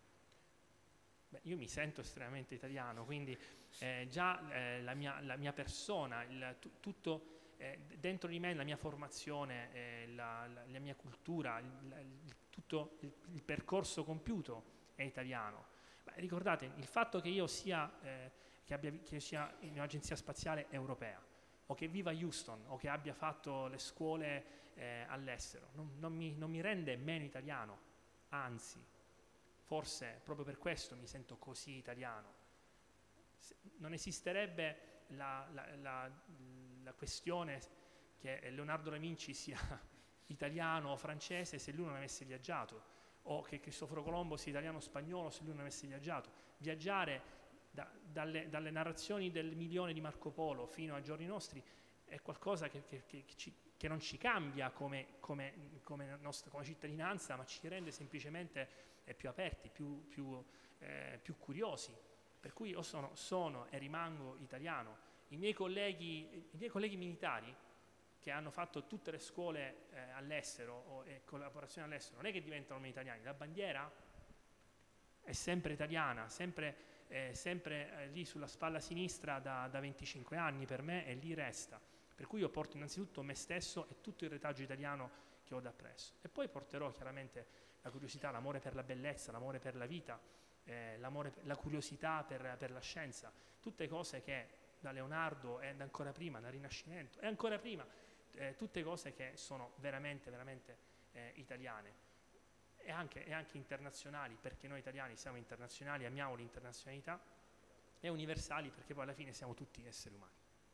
Beh, io mi sento estremamente italiano, quindi già la mia persona, tutto dentro di me la mia formazione, la mia cultura, tutto il percorso compiuto è italiano. Ma ricordate, il fatto che io sia che sia in un'agenzia spaziale europea, o che viva a Houston, o che abbia fatto le scuole all'estero, non mi rende meno italiano, anzi, forse proprio per questo mi sento così italiano. Non esisterebbe la questione che Leonardo da Vinci sia italiano o francese se lui non avesse viaggiato, o che Cristoforo Colombo sia italiano o spagnolo se lui non avesse viaggiato. Viaggiare dalle narrazioni del milione di Marco Polo fino ai giorni nostri è qualcosa che non ci cambia come cittadinanza, ma ci rende semplicemente più aperti, più curiosi. Per cui io sono e rimango italiano. I miei colleghi militari che hanno fatto tutte le scuole all'estero e collaborazioni all'estero non è che diventano meno italiani, la bandiera è sempre italiana, sempre lì sulla spalla sinistra da 25 anni per me, e lì resta. Per cui io porto innanzitutto me stesso e tutto il retaggio italiano che ho dappresso, e poi porterò chiaramente la curiosità, l'amore per la bellezza, l'amore per la vita, la curiosità per la scienza, tutte cose che da Leonardo e ancora prima, dal Rinascimento e ancora prima, tutte cose che sono veramente, veramente italiane e anche internazionali, perché noi italiani siamo internazionali, amiamo l'internazionalità, e universali perché poi alla fine siamo tutti esseri umani.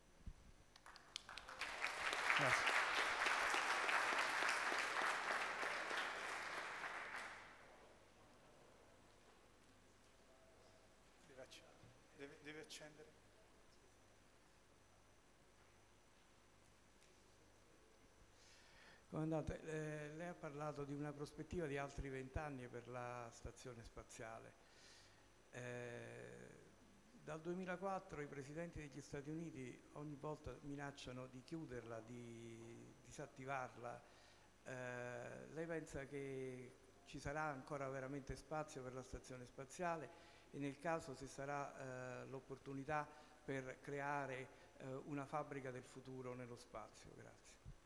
Grazie. Deve accendere. Comandante, lei ha parlato di una prospettiva di altri 20 anni per la stazione spaziale. Dal 2004 i presidenti degli Stati Uniti ogni volta minacciano di chiuderla, di disattivarla. Lei pensa che ci sarà ancora veramente spazio per la stazione spaziale, e nel caso se sarà l'opportunità per creare una fabbrica del futuro nello spazio? Grazie.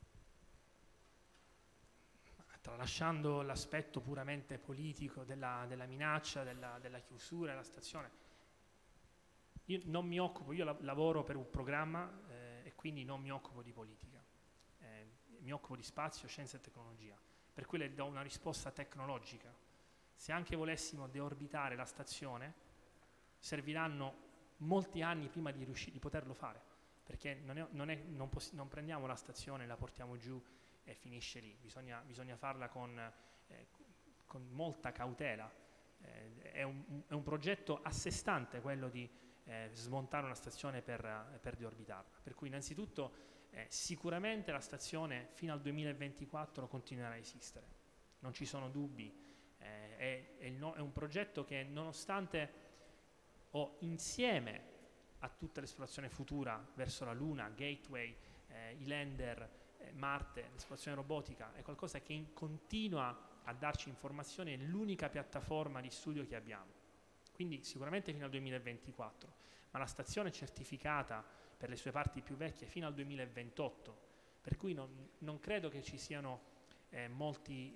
Tralasciando l'aspetto puramente politico della minaccia, della chiusura della stazione, io non mi occupo, io lavoro per un programma e quindi non mi occupo di politica, mi occupo di spazio, scienza e tecnologia, per cui le do una risposta tecnologica. Se anche volessimo deorbitare la stazione, serviranno molti anni prima di poterlo fare, perché non prendiamo la stazione, la portiamo giù e finisce lì, bisogna farla con molta cautela. È un progetto a sé stante quello di smontare una stazione per deorbitarla, per cui innanzitutto sicuramente la stazione fino al 2024 continuerà a esistere, non ci sono dubbi. È un progetto che, nonostante insieme a tutta l'esplorazione futura verso la Luna, Gateway, i lander, Marte, l'esplorazione robotica, è qualcosa che continua a darci informazioni, è l'unica piattaforma di studio che abbiamo. Quindi sicuramente fino al 2024, ma la stazione è certificata per le sue parti più vecchie fino al 2028, per cui non credo che ci siano molti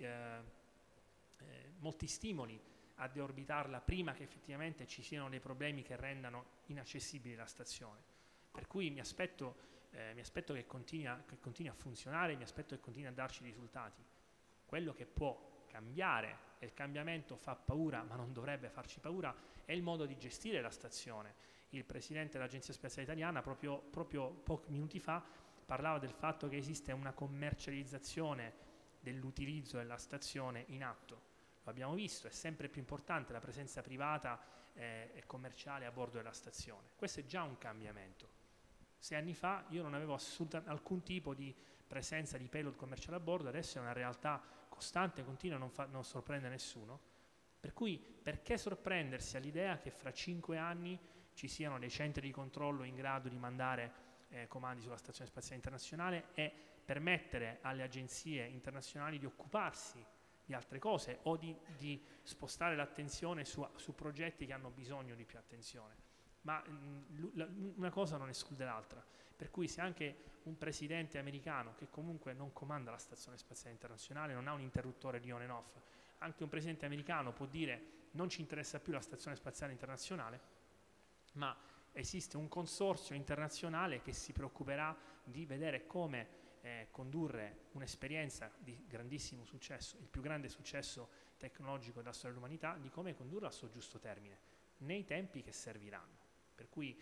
stimoli a deorbitarla prima che effettivamente ci siano dei problemi che rendano inaccessibile la stazione. Per cui mi aspetto che continui a funzionare, mi aspetto che continui a darci risultati. Quello che può cambiare, e il cambiamento fa paura ma non dovrebbe farci paura, è il modo di gestire la stazione. Il presidente dell'Agenzia Spaziale Italiana proprio pochi minuti fa parlava del fatto che esiste una commercializzazione dell'utilizzo della stazione in atto. Lo abbiamo visto, è sempre più importante la presenza privata e commerciale a bordo della stazione. Questo è già un cambiamento. 6 anni fa io non avevo alcun tipo di presenza di payload commerciale a bordo, adesso è una realtà costante, continua, non sorprende nessuno. Per cui perché sorprendersi all'idea che fra 5 anni ci siano dei centri di controllo in grado di mandare comandi sulla Stazione Spaziale Internazionale e permettere alle agenzie internazionali di occuparsi di altre cose o di spostare l'attenzione su progetti che hanno bisogno di più attenzione. ma una cosa non esclude l'altra. Per cui se anche un presidente americano, che comunque non comanda la Stazione Spaziale Internazionale, non ha un interruttore di on and off, anche un presidente americano può dire non ci interessa più la Stazione Spaziale Internazionale, ma esiste un consorzio internazionale che si preoccuperà di vedere come condurre un'esperienza di grandissimo successo, il più grande successo tecnologico della storia dell'umanità, di come condurla al suo giusto termine, nei tempi che serviranno. Per cui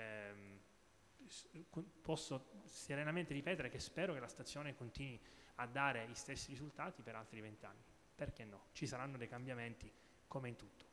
posso serenamente ripetere che spero che la stazione continui a dare gli stessi risultati per altri 20 anni. Perché no? Ci saranno dei cambiamenti come in tutto.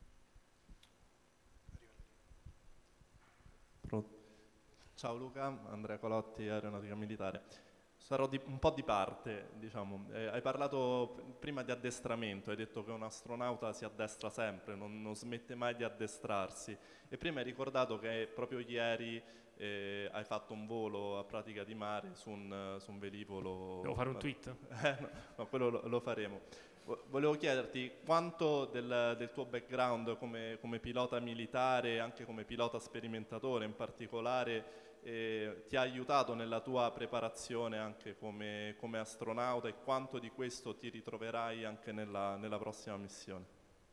Ciao Luca, Andrea Colotti, Aeronautica Militare. Sarò un po' di parte, diciamo. Hai parlato prima di addestramento, hai detto che un astronauta si addestra sempre, non smette mai di addestrarsi. E prima hai ricordato che proprio ieri hai fatto un volo a Pratica di Mare su un velivolo. Devo fare un tweet? No, quello lo faremo. Volevo chiederti quanto del tuo background come pilota militare, anche come pilota sperimentatore in particolare, ti ha aiutato nella tua preparazione anche come astronauta, e quanto di questo ti ritroverai anche nella prossima missione?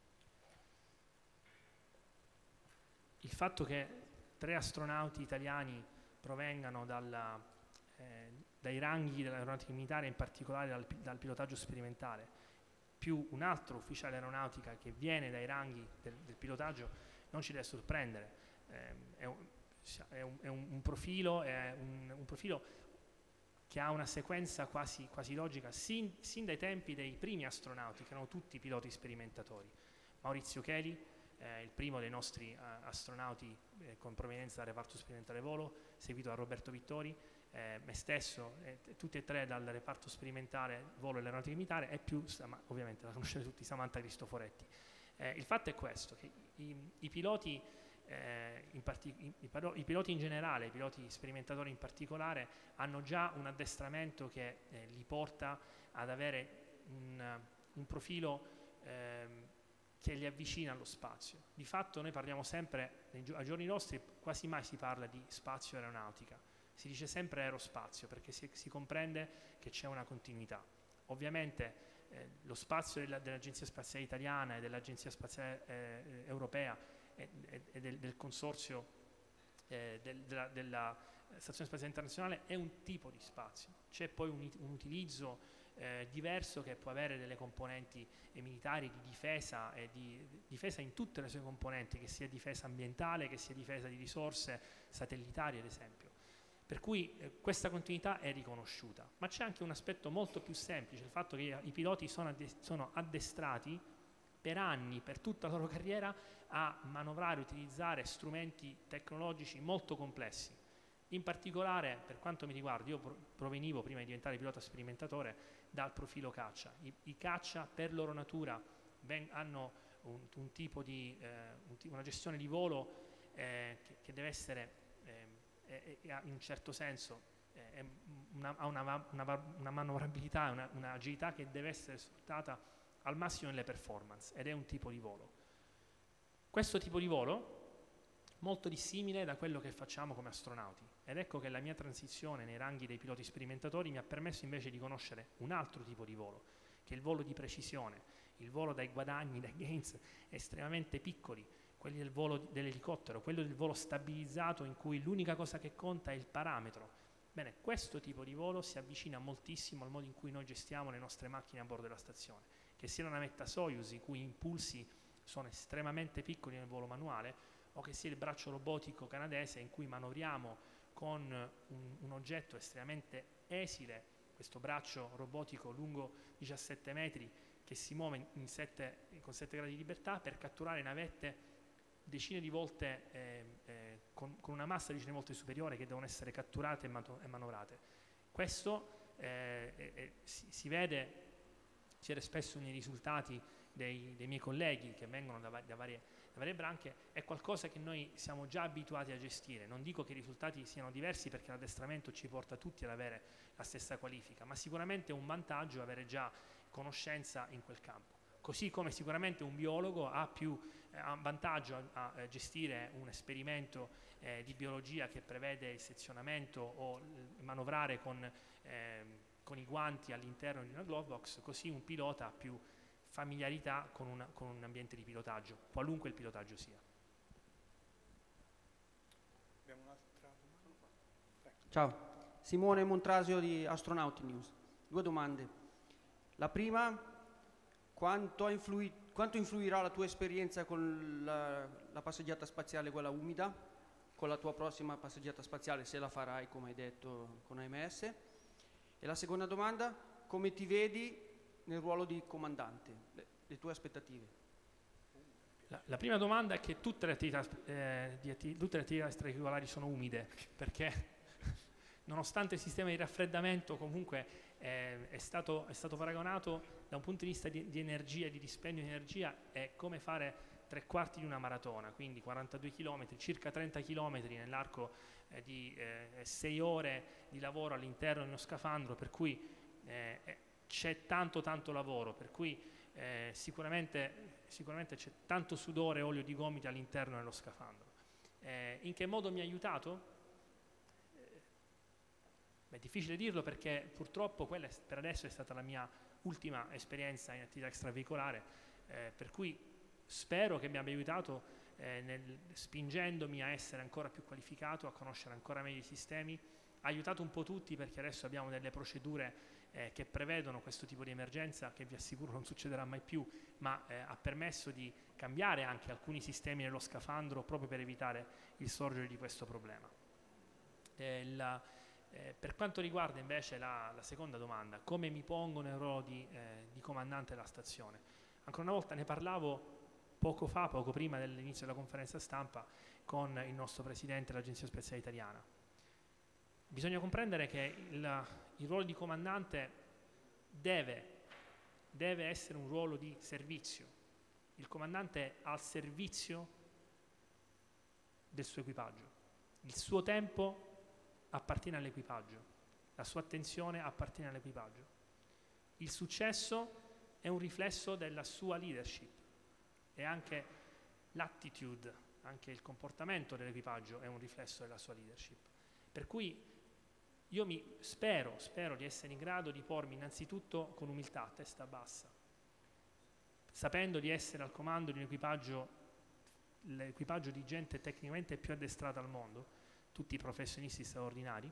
Il fatto che 3 astronauti italiani provengano dai ranghi dell'aeronautica militare, in particolare dal pilotaggio sperimentale, più un altro ufficiale aeronautica che viene dai ranghi del pilotaggio, non ci deve sorprendere. È un profilo che ha una sequenza quasi logica sin dai tempi dei primi astronauti, che erano tutti piloti sperimentatori. Maurizio Cheli, il primo dei nostri astronauti con provenienza dal reparto sperimentale volo, seguito da Roberto Vittori, me stesso, tutti e 3 dal reparto sperimentale volo e l'aeronautica militare, e più, ovviamente la conoscete tutti, Samantha Cristoforetti. Il fatto è questo, che i piloti i piloti in generale, i piloti sperimentatori in particolare, hanno già un addestramento che li porta ad avere un profilo che li avvicina allo spazio. Di fatto noi parliamo sempre, ai giorni nostri quasi mai si parla di spazio e aeronautica, si dice sempre aerospazio, perché si comprende che c'è una continuità. Ovviamente lo spazio dell'Agenzia Spaziale Italiana e dell'Agenzia Spaziale Europea e del consorzio della Stazione Spaziale Internazionale è un tipo di spazio. C'è poi un utilizzo diverso che può avere delle componenti militari di difesa, e di difesa in tutte le sue componenti, che sia difesa ambientale, che sia difesa di risorse satellitari ad esempio. Per cui questa continuità è riconosciuta, ma c'è anche un aspetto molto più semplice, il fatto che i piloti sono addestrati per anni, per tutta la loro carriera, a manovrare e utilizzare strumenti tecnologici molto complessi. In particolare, per quanto mi riguarda, io provenivo, prima di diventare pilota sperimentatore, dal profilo caccia. I caccia, per loro natura, hanno un tipo di una gestione di volo che deve essere, in un certo senso, ha una manovrabilità, un'agilità che deve essere sfruttata al massimo nelle performance, ed è un tipo di volo. Questo tipo di volo molto dissimile da quello che facciamo come astronauti, ed ecco che la mia transizione nei ranghi dei piloti sperimentatori mi ha permesso invece di conoscere un altro tipo di volo, che è il volo di precisione, il volo dai guadagni, dai gains estremamente piccoli, quelli del volo dell'elicottero, quello del volo stabilizzato in cui l'unica cosa che conta è il parametro. Bene, questo tipo di volo si avvicina moltissimo al modo in cui noi gestiamo le nostre macchine a bordo della stazione, che sia la navetta Soyuz, i cui impulsi sono estremamente piccoli nel volo manuale, o che sia il braccio robotico canadese in cui manovriamo con un oggetto estremamente esile, questo braccio robotico lungo 17 metri che si muove con 7 gradi di libertà per catturare navette decine di volte con una massa decine di volte superiore, che devono essere catturate e manovrate. Questo si vede spesso nei risultati dei miei colleghi che vengono da varie branche. È qualcosa che noi siamo già abituati a gestire. Non dico che i risultati siano diversi, perché l'addestramento ci porta tutti ad avere la stessa qualifica, ma sicuramente è un vantaggio avere già conoscenza in quel campo. così come sicuramente un biologo ha un vantaggio a gestire un esperimento di biologia che prevede il sezionamento o manovrare con i guanti all'interno di una glove box, così un pilota ha più familiarità con un ambiente di pilotaggio, qualunque il pilotaggio sia. Abbiamo un'altra domanda? Ciao, Simone Montrasio di Astronauti News. 2 domande. La prima, quanto influirà la tua esperienza con la passeggiata spaziale, quella umida, con la tua prossima passeggiata spaziale, se la farai, come hai detto, con AMS? E la seconda domanda, come ti vedi nel ruolo di comandante, le tue aspettative? La prima domanda è che tutte le attività extracurricolari sono umide, perché nonostante il sistema di raffreddamento comunque è stato paragonato da un punto di vista di energia, di dispendio di energia, è come fare 3/4 di una maratona, quindi 42 km, circa 30 km nell'arco di 6 ore di lavoro all'interno di uno scafandro, per cui c'è tanto lavoro, per cui sicuramente c'è tanto sudore e olio di gomito all'interno dello scafandro. In che modo mi ha aiutato? È difficile dirlo, perché purtroppo quella per adesso è stata la mia ultima esperienza in attività extraveicolare, per cui spero che mi abbia aiutato spingendomi a essere ancora più qualificato, a conoscere ancora meglio i sistemi. Ha aiutato un po' tutti, perché adesso abbiamo delle procedure che prevedono questo tipo di emergenza, che vi assicuro non succederà mai più, ma ha permesso di cambiare anche alcuni sistemi nello scafandro proprio per evitare il sorgere di questo problema. Per quanto riguarda invece la seconda domanda, come mi pongo nel ruolo di comandante della stazione? Ancora una volta ne parlavo poco prima dell'inizio della conferenza stampa con il nostro presidente dell'Agenzia Spaziale Italiana. Bisogna comprendere che il ruolo di comandante deve essere un ruolo di servizio. Il comandante è al servizio del suo equipaggio. Il suo tempo appartiene all'equipaggio, la sua attenzione appartiene all'equipaggio. Il successo è un riflesso della sua leadership, e anche l'attitude, anche il comportamento dell'equipaggio è un riflesso della sua leadership. Per cui io spero di essere in grado di pormi innanzitutto con umiltà, a testa bassa, sapendo di essere al comando di un equipaggio, l'equipaggio di gente tecnicamente più addestrata al mondo, tutti i professionisti straordinari,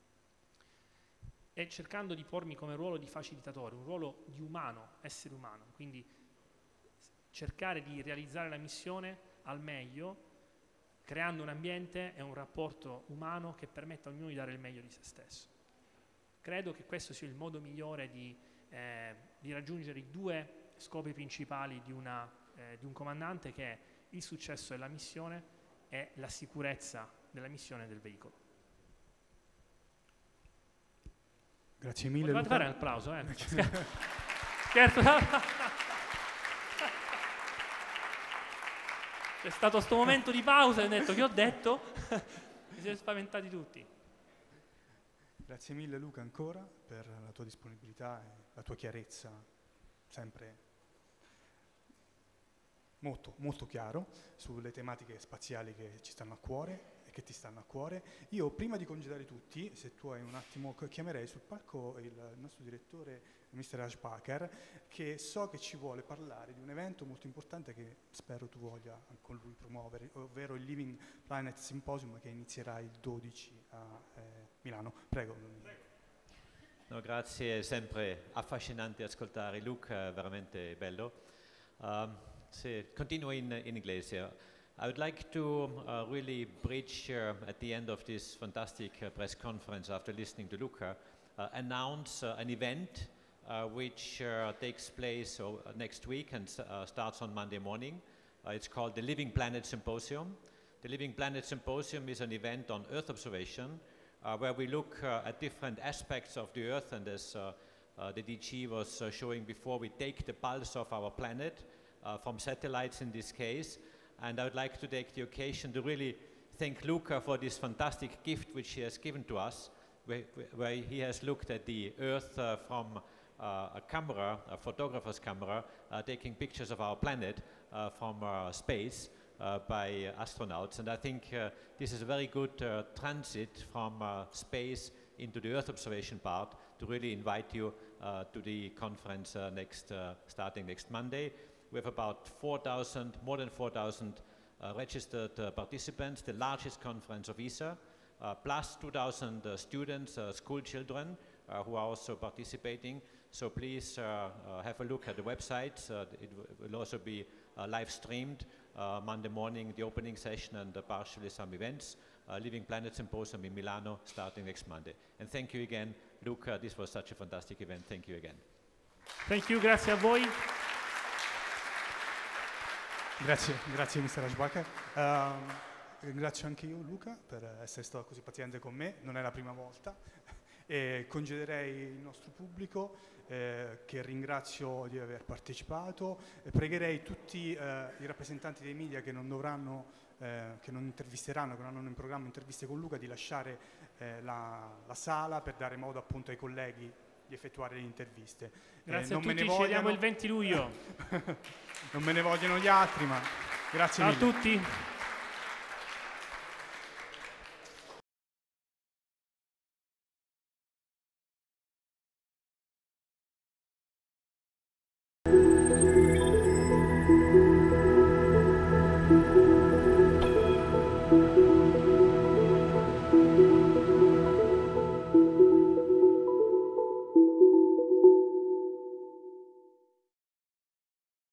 e cercando di pormi come ruolo di facilitatore, un ruolo di umano, essere umano, quindi cercare di realizzare la missione al meglio, creando un ambiente e un rapporto umano che permetta a ognuno di dare il meglio di se stesso. Credo che questo sia il modo migliore di raggiungere i 2 scopi principali di un comandante, che è il successo della missione e la sicurezza della missione del veicolo. Grazie mille. Potevate fare un applauso, Scherzo. C'è stato questo momento di pausa e ho detto: che ho detto? Mi siete spaventati tutti. Grazie mille Luca ancora per la tua disponibilità e la tua chiarezza, sempre molto chiaro sulle tematiche spaziali che ci stanno a cuore e che ti stanno a cuore. Io prima di congedare tutti, se tu hai un attimo, chiamerei sul palco il nostro direttore, il Mr. Raj Packer, che so che ci vuole parlare di un evento molto importante che spero tu voglia con lui promuovere, ovvero il Living Planet Symposium, che inizierà il 12 a Milano. Prego. No, grazie, è sempre affascinante ascoltare Luca, veramente bello. Continuo in inglese. I would like to really bridge at the end of this fantastic press conference, after listening to Luca, announce an event which takes place next week and starts on Monday morning. It's called the Living Planet Symposium. The Living Planet Symposium is an event on Earth observation where we look at different aspects of the Earth, and as the DG was showing before, we take the pulse of our planet from satellites in this case. And I would like to take the occasion to really thank Luca for this fantastic gift which he has given to us, where he has looked at the Earth from a camera, a photographer's camera, taking pictures of our planet from space by astronauts. And I think this is a very good transit from space into the Earth observation part to really invite you to the conference starting next Monday. We have about more than 4,000 registered participants, the largest conference of ESA, plus 2,000 students, school children, who are also participating. So please have a look at the website. It will also be live streamed Monday morning, the opening session, and partially some events. Living Planet Symposium in Milano starting next Monday. And thank you again, Luca. This was such a fantastic event. Thank you again. Thank you, grazie a voi. Grazie Mr. Aschbacher. Ringrazio anche io Luca per essere stato così paziente con me, non è la prima volta. E congederei il nostro pubblico, che ringrazio di aver partecipato, e pregherei tutti i rappresentanti dei media che non intervisteranno, che non hanno in programma interviste con Luca, di lasciare la sala per dare modo appunto ai colleghi di effettuare le interviste. Grazie a tutti, ci vediamo il 20 luglio. Non me ne vogliono gli altri, ma grazie mille. Ciao a tutti.